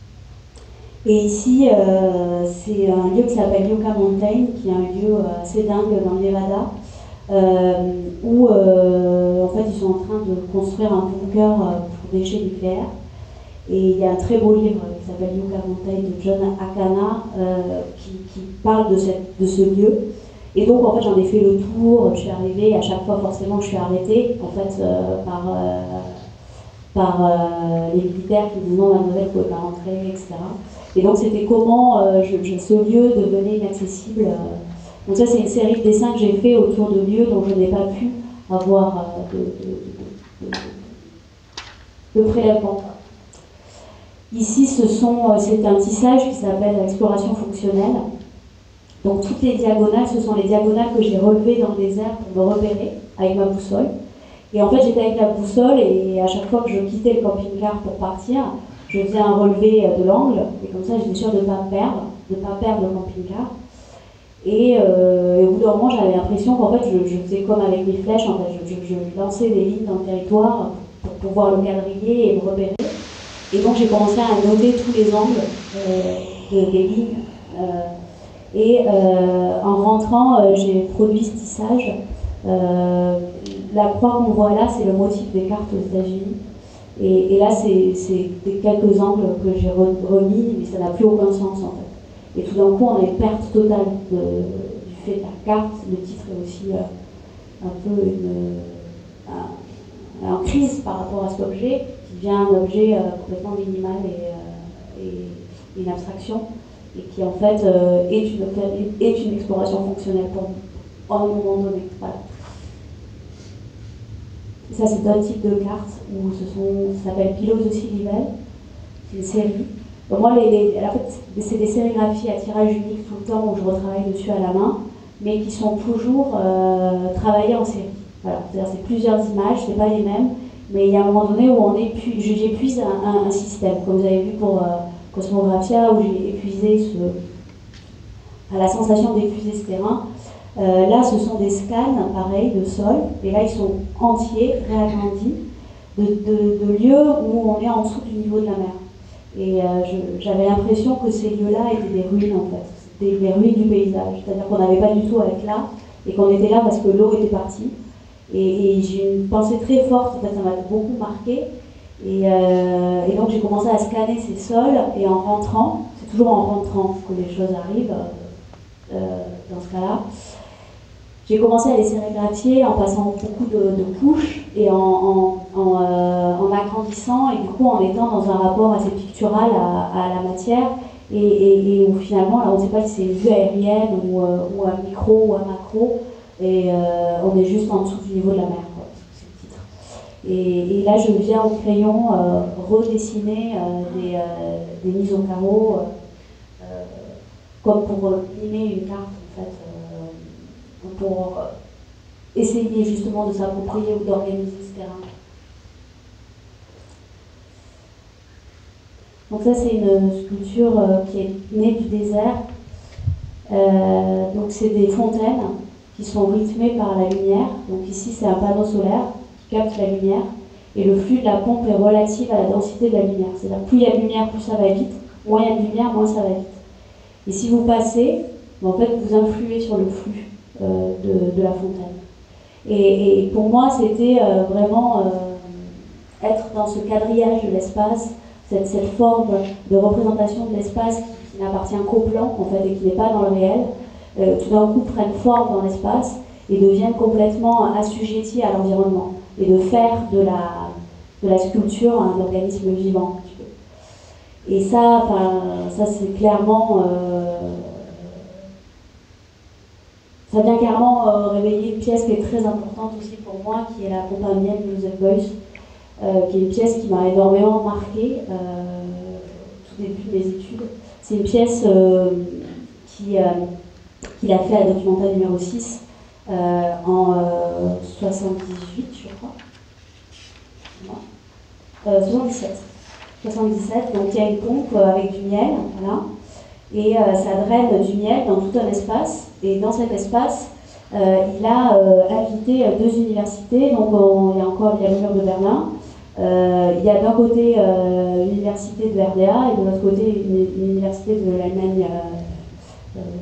Et ici, euh, c'est un lieu qui s'appelle Yucca Mountain, qui est un lieu assez dingue dans le Nevada, euh, où, euh, en fait, ils sont en train de construire un bunker pour déchets nucléaires. Et il y a un très beau livre qui s'appelle Yucca Mountain de John Akana, euh, qui, qui parle de, cette, de ce lieu. Et donc, en fait, j'en ai fait le tour, je suis arrivée, à chaque fois, forcément, je suis arrêtée, en fait, euh, par, euh, par euh, les militaires qui disent non, mademoiselle, vous ne pouvez pas rentrer, et cetera. Et donc, c'était comment euh, je, je, ce lieu devenait inaccessible. Euh. Donc ça, c'est une série de dessins que j'ai fait autour de lieux dont je n'ai pas pu avoir euh, de, de, de, de prélèvement. Ici, ce sont, c'est un tissage qui s'appelle l'exploration fonctionnelle. Donc toutes les diagonales, ce sont les diagonales que j'ai relevées dans le désert pour me repérer avec ma boussole. Et en fait, j'étais avec la boussole et à chaque fois que je quittais le camping-car pour partir, je faisais un relevé de l'angle. Et comme ça, j'étais sûre de ne pas perdre, de pas perdre le camping-car. Et, euh, et au bout d'un moment, j'avais l'impression qu'en fait, je, je faisais comme avec mes flèches. En fait, je, je, je lançais des lignes dans le territoire pour pouvoir le quadriller et me repérer. Et donc, j'ai commencé à noter tous les angles euh, de, des lignes. Euh, Et euh, en rentrant, euh, j'ai produit ce tissage. Euh, la croix qu'on voit là, c'est le motif des cartes aux États-Unis. Et, et là, c'est quelques angles que j'ai remis, mais ça n'a plus aucun sens en fait. Et tout d'un coup, on a une perte totale de, du fait de la carte. Le titre est aussi euh, un peu une, un, un crise par rapport à cet objet, qui devient un objet euh, complètement minimal et, euh, et une abstraction. Et qui en fait euh, est, une, est une exploration fonctionnelle pour moi, à un moment donné. Voilà. Et ça, c'est un type de carte où ce sont, ça s'appelle Pilos aussi Livelle, c'est une série. Donc moi, les, les, en fait, c'est des sérigraphies à tirage unique tout le temps où je retravaille dessus à la main, mais qui sont toujours euh, travaillées en série. Voilà. C'est-à-dire c'est plusieurs images, c'est pas les mêmes, mais il y a un moment donné où on épuise, j'épuise un, un, un système, comme vous avez vu pour euh, Cosmographia, où j'ai épuisé ce, à la sensation d'épuiser ce terrain. Euh, là, ce sont des scans, pareil, de sol, et là, ils sont entiers, réagrandis, de, de, de lieux où on est en dessous du niveau de la mer. Et euh, j'avais l'impression que ces lieux-là étaient des ruines, en fait. C'était des ruines du paysage. C'est-à-dire qu'on n'avait pas du tout à être là, et qu'on était là parce que l'eau était partie. Et, et j'ai une pensée très forte, en fait, ça m'a beaucoup marqué. Et, euh, et donc j'ai commencé à scanner ces sols, et en rentrant, c'est toujours en rentrant que les choses arrivent, euh, dans ce cas-là, j'ai commencé à les sérigraphier en passant beaucoup de, de couches et en, en, en, euh, en agrandissant, et du coup en étant dans un rapport assez pictural à, à la matière, et, et, et où finalement, là, on ne sait pas si c'est une vue aérienne ou, euh, ou un micro ou un macro, et euh, on est juste en dessous du niveau de la mer. Et, et là, je viens au crayon euh, redessiner euh, des, euh, des mises au carreau, euh, euh, comme pour mimer une carte, en fait, euh, pour euh, essayer justement de s'approprier ou d'organiser ce terrain. Donc ça, c'est une sculpture euh, qui est née du désert. Euh, donc c'est des fontaines qui sont rythmées par la lumière. Donc ici, c'est un panneau solaire capte la lumière, et le flux de la pompe est relatif à la densité de la lumière. C'est-à-dire plus il y a de lumière, plus ça va vite, moins il y a de lumière, moins ça va vite. Et si vous passez, en fait, vous influez sur le flux euh, de, de la fontaine. Et, et pour moi, c'était euh, vraiment euh, être dans ce quadrillage de l'espace, cette, cette forme de représentation de l'espace qui, qui n'appartient qu'au plan, en fait, et qui n'est pas dans le réel, euh, tout d'un coup prennent forme dans l'espace et deviennent complètement assujettis à l'environnement, et de faire de la, de la sculpture un organisme vivant. Un petit peu. Et ça, ça c'est clairement, euh, ça vient clairement euh, réveiller une pièce qui est très importante aussi pour moi, qui est la pompe à miel de Joseph Beuys, euh, qui est une pièce qui m'a énormément marquée euh, au tout début de mes études. C'est une pièce euh, qu'il euh, qu'il a fait à Documenta numéro six, Euh, en euh, soixante-dix-huit, je crois. Euh, soixante-dix-sept. soixante-dix-sept, donc il y a une pompe avec du miel, voilà, et euh, ça draine du miel dans tout un espace, et dans cet espace, euh, il a euh, invité deux universités, donc on, il y a encore il y a le mur de Berlin, euh, il y a d'un côté euh, l'université de R D A, et de l'autre côté une, une université de l'Allemagne euh, euh,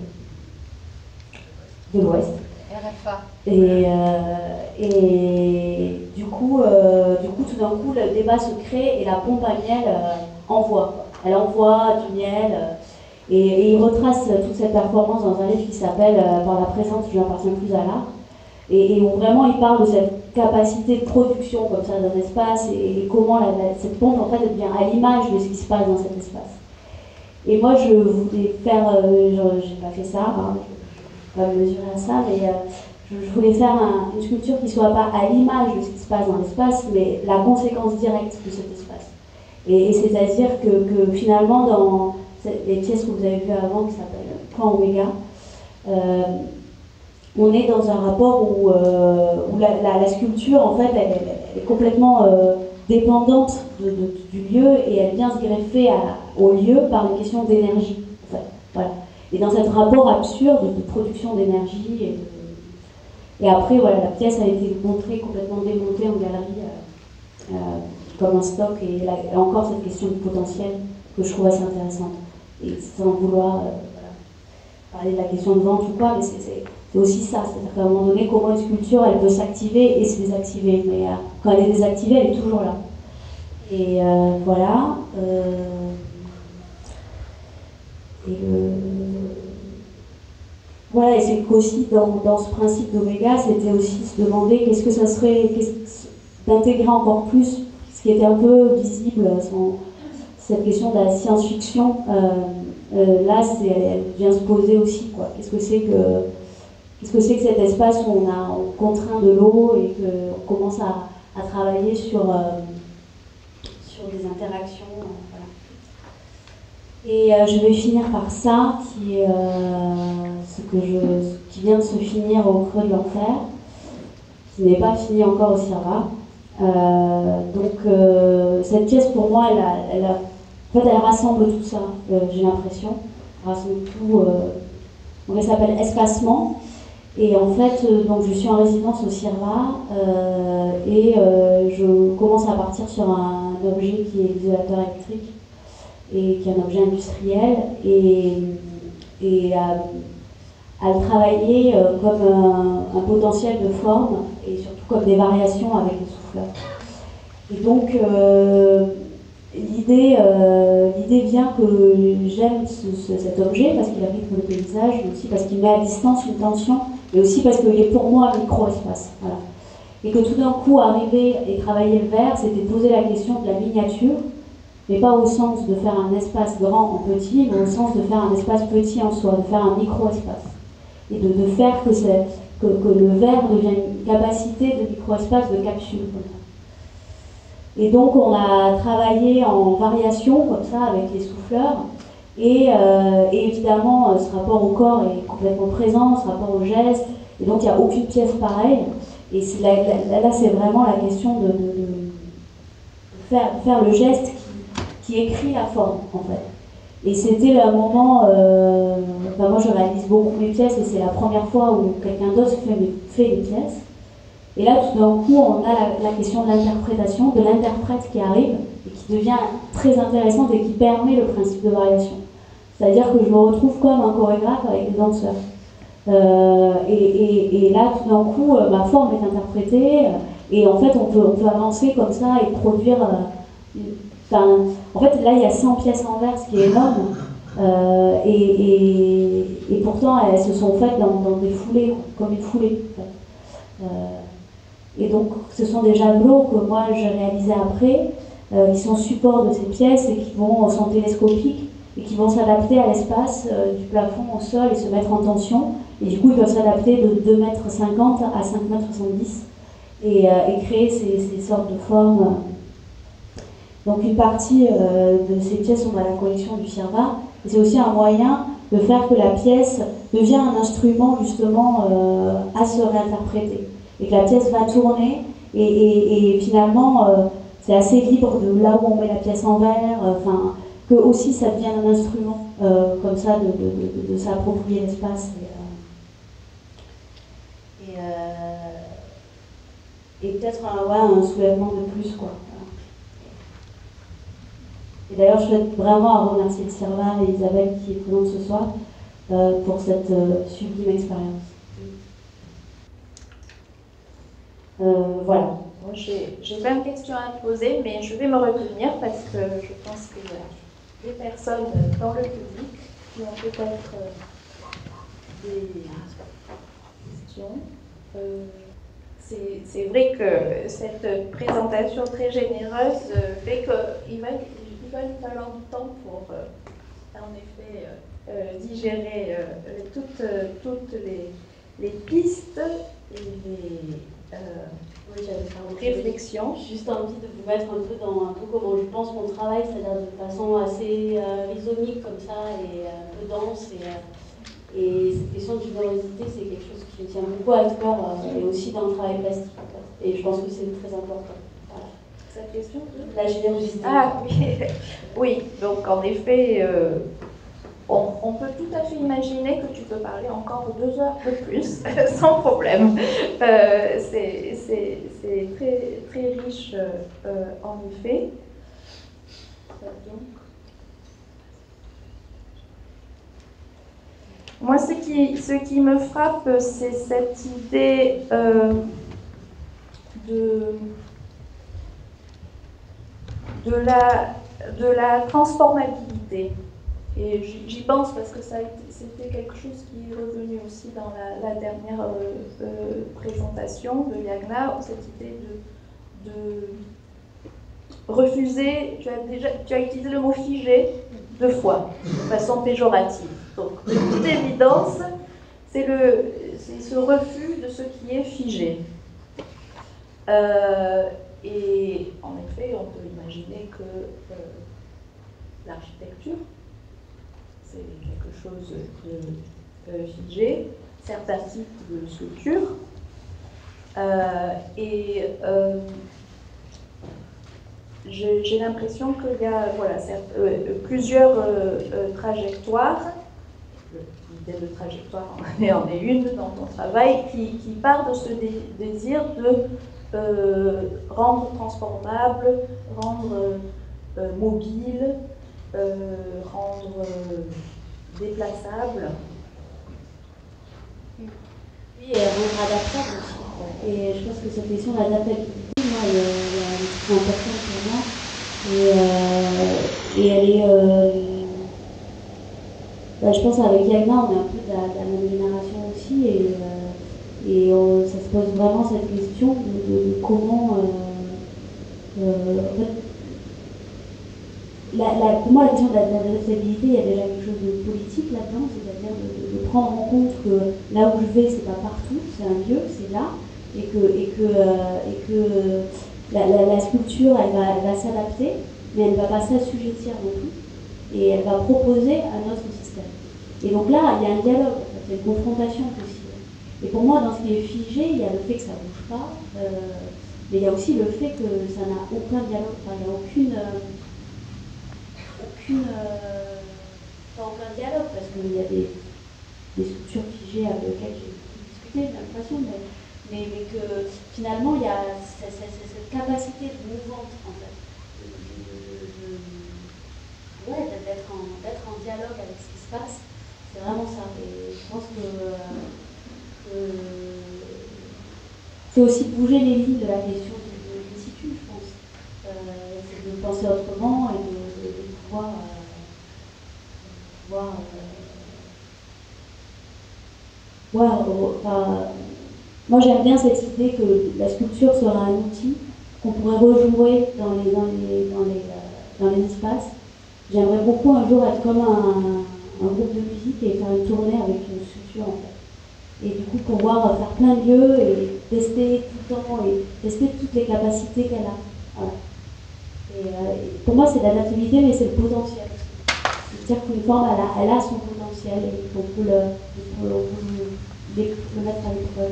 de l'Ouest. R F A. Et, euh, et du, coup, euh, du coup, tout d'un coup, le débat se crée et la pompe à miel euh, envoie. Elle envoie du miel. Euh, Et, et il retrace toute cette performance dans un livre qui s'appelle euh, Par la présence, je n'appartiens plus à l'art. Et, et où vraiment il parle de cette capacité de production comme ça d'un espace et, et comment la, la, cette pompe en fait elle devient à l'image de ce qui se passe dans cet espace. Et moi je voulais faire, euh, je n'ai pas fait ça, hein, je ne vais pas me mesurer à ça, mais euh, je, je voulais faire un, une sculpture qui ne soit pas à l'image de ce qui se passe dans l'espace, mais la conséquence directe de cet espace. Et, et c'est-à-dire que, que finalement dans les pièces que vous avez vues avant qui s'appellent Point Oméga, euh, on est dans un rapport où, euh, où la, la, la sculpture, en fait, elle, elle est complètement euh, dépendante de, de, du lieu et elle vient se greffer à, au lieu par une question d'énergie. En fait. Voilà. Et dans cet rapport absurde de, de production d'énergie, et, de... et après, voilà, la pièce a été montrée, complètement démontée en galerie euh, euh, comme un stock, et là, il y a encore cette question du potentiel que je trouve assez intéressante. Et sans vouloir euh, voilà, parler de la question de vente ou quoi, mais c'est C'est aussi ça, c'est-à-dire qu'à un moment donné, comment une sculpture, elle peut s'activer et se désactiver. Mais euh, quand elle est désactivée, elle est toujours là. Et euh, voilà. Euh, et le... Voilà, et c'est qu'aussi dans, dans ce principe d'Oméga, c'était aussi se demander qu'est-ce que ça serait, d'intégrer encore plus ce qui était un peu visible, son, cette question de la science-fiction. Euh, euh, là, elle vient se poser aussi, quoi. Qu'est-ce que c'est que Qu'est-ce que c'est que cet espace où on, a, on contraint de l'eau et qu'on commence à, à travailler sur, euh, sur des interactions. Euh, voilà. Et euh, je vais finir par ça, qui est euh, ce, que je, ce qui vient de se finir au creux de l'enfer, qui n'est pas fini encore au Cerva. Euh, donc euh, cette pièce, pour moi, elle, a, elle, a, en fait, elle rassemble tout ça, euh, j'ai l'impression. Elle rassemble tout. Euh, donc elle s'appelle Espacement. Et en fait, euh, donc je suis en résidence au Cerva euh, et euh, je commence à partir sur un objet qui est l'isolateur électrique et qui est un objet industriel et, et à, à le travailler euh, comme un, un potentiel de forme et surtout comme des variations avec les souffleurs. Et donc euh, l'idée euh, l'idée vient que j'aime ce, ce, cet objet parce qu'il rythme le paysage, mais aussi parce qu'il met à distance une tension, et aussi parce qu'il est pour moi un micro-espace. Voilà. Et que tout d'un coup, arriver et travailler le verre, c'était poser la question de la miniature, mais pas au sens de faire un espace grand en petit, mais au sens de faire un espace petit en soi, de faire un micro-espace. Et de, de faire que, que, que le verre devienne une capacité de micro-espace, de capsule. Et donc on a travaillé en variation, comme ça, avec les souffleurs. Et, euh, et évidemment, ce rapport au corps est complètement présent, ce rapport au geste. Et donc il n'y a aucune pièce pareille. Et là, là, là c'est vraiment la question de, de, de faire, faire le geste qui, qui écrit la forme, en fait. Et c'était le moment, euh, enfin moi je réalise beaucoup mes pièces et c'est la première fois où quelqu'un d'autre fait, fait les pièces. Et là tout d'un coup on a la, la question de l'interprétation, de l'interprète qui arrive et qui devient très intéressante et qui permet le principe de variation. C'est-à-dire que je me retrouve comme un chorégraphe avec des danseurs. Euh, et, et, et là tout d'un coup euh, ma forme est interprétée euh, et en fait on peut, on peut avancer comme ça et produire... Euh, Enfin, en fait, là, il y a cent pièces en verre, ce qui est énorme. Euh, et, et, et pourtant, elles se sont faites dans, dans des foulées, comme une foulée. En fait. euh, et donc, ce sont des javelots que moi, j'ai réalisés après, euh, qui sont support de ces pièces et qui vont, sont télescopiques et qui vont s'adapter à l'espace euh, du plafond au sol et se mettre en tension. Et du coup, ils peuvent s'adapter de deux mètres cinquante à cinq mètres soixante-dix et, euh, et créer ces, ces sortes de formes. Euh, Donc une partie euh, de ces pièces sont dans la collection du Cerva. Et c'est aussi un moyen de faire que la pièce devient un instrument justement euh, à se réinterpréter. Et que la pièce va tourner et, et, et finalement euh, c'est assez libre de là où on met la pièce en verre. Enfin, euh, que aussi ça devienne un instrument euh, comme ça de, de, de, de s'approprier l'espace. Et, euh, et, euh, et peut-être un, ouais, un soulèvement de plus, quoi. Et d'ailleurs, je souhaite vraiment remercier le Cerva et Isabelle qui est présente ce soir euh, pour cette euh, sublime expérience. Euh, voilà. Bon, j'ai plein de questions à poser, mais je vais me retenir parce que je pense qu'il y a des personnes dans le public qui ont peut-être euh, des questions. Euh, c'est, c'est vrai que cette présentation très généreuse euh, fait qu'il va, il va nous falloir du temps pour, euh, en effet, euh, euh, digérer euh, toutes, euh, toutes les, les pistes et les euh, oui, réflexions. J'ai juste envie de vous mettre un peu dans un peu comment je pense qu'on travaille, c'est-à-dire de façon assez euh, rhizomique comme ça et un peu dense. Et, euh, et cette question de générosité, c'est quelque chose qui me tient beaucoup à cœur euh, et aussi dans le travail plastique. En fait. Et je pense que c'est très important. Voilà. Cette question de la générosité. Ah oui, oui. Donc en effet, euh, on, on peut tout à fait imaginer que tu peux parler encore deux heures de plus, sans problème. Euh, c'est, c'est, c'est très, très riche euh, en effet. Donc, moi, ce qui, ce qui me frappe, c'est cette idée euh, de, de, la, de la transformabilité. Et j'y pense parce que ça a été, c'était quelque chose qui est revenu aussi dans la, la dernière euh, euh, présentation de Yagna, cette idée de, de refuser, tu as, déjà, tu as utilisé le mot figé deux fois, de façon péjorative. Donc, de toute évidence, c'est, le, c'est ce refus de ce qui est figé. Euh, et en effet, on peut imaginer que euh, l'architecture, c'est quelque chose de euh, figé, certains types de sculptures. Euh, et euh, j'ai, j'ai l'impression qu'il y a voilà, certes, euh, plusieurs euh, euh, trajectoires. L'idée de trajectoire en est une dans ton travail qui, qui part de ce dé, désir de euh, rendre transformable, rendre euh, mobile, euh, rendre euh, déplaçable. Oui, et rendre adaptable aussi. Et je pense que cette question d'adaptabilité, moi, elle, elle est très importante pour moi. Et, euh, et elle est. Euh, bah, je pense qu'avec Yagna, on est un peu de la, de la même génération aussi. Et, euh, et on, ça se pose vraiment cette question de, de, de comment. Euh, euh, en fait, La, la, pour moi, la question de l'adaptabilité, il y a déjà quelque chose de politique là-dedans, c'est-à-dire de, de prendre en compte que là où je vais, c'est pas partout, c'est un lieu, c'est là, et que, et que, euh, et que la, la, la sculpture, elle va, elle va s'adapter, mais elle ne va pas s'assujettir non plus, et elle va proposer un autre système. Et donc là, il y a un dialogue, il y a une confrontation possible. Et pour moi, dans ce qui est figé, il y a le fait que ça ne bouge pas, euh, mais il y a aussi le fait que ça n'a aucun dialogue, enfin, il n'y a aucune... Euh, aucune, euh, pas aucun dialogue, parce qu'il y a des, des structures figées avec lesquelles j'ai discuté de la même façon, mais, mais, mais que finalement il y a cette, cette, cette capacité de mouvante en fait, de, de, de, de, ouais, d'être, en, d'être en dialogue avec ce qui se passe, c'est vraiment ça. Et je pense que, que c'est aussi bouger les lignes de la question de, de l'institut, je pense. Euh, c'est de penser autrement et de, de, de pouvoir, euh, pouvoir euh, ouais, enfin, moi j'aime bien cette idée que la sculpture sera un outil qu'on pourrait rejouer dans les, dans les, dans les, euh, dans les espaces. J'aimerais beaucoup un jour être comme un, un groupe de musique et faire une tournée avec une sculpture en fait. Et du coup pouvoir faire plein de lieux et tester tout le temps et tester toutes les capacités qu'elle a. Voilà. Et, euh, pour moi, c'est l'adaptabilité, mais c'est le potentiel. C'est-à-dire qu'une forme, elle a, elle a son potentiel et il faut le, le, le, le, le mettre à l'épreuve.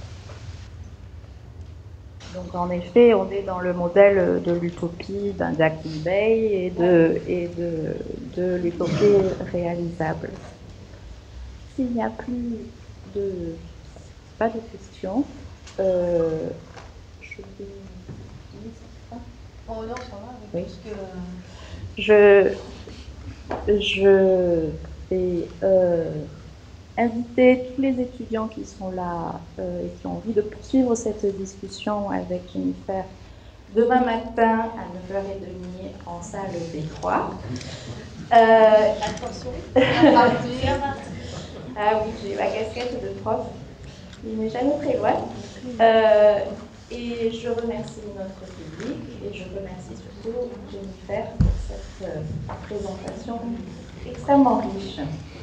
Donc en effet, on est dans le modèle de l'utopie d'un Jack Bay et de, et de, de l'utopie réalisable. S'il n'y a plus de, pas de questions, euh, je vais... Oh non, ça va, oui. Parce que... Je, je vais euh, inviter tous les étudiants qui sont là euh, et qui ont envie de poursuivre cette discussion avec Jennifer demain matin à neuf heures trente en salle B trois. Euh, Attention. Ah oui, j'ai ma casquette de prof. Il n'est jamais très loin. Euh, et je remercie notre public et je remercie surtout Jennifer pour cette euh, présentation extrêmement riche.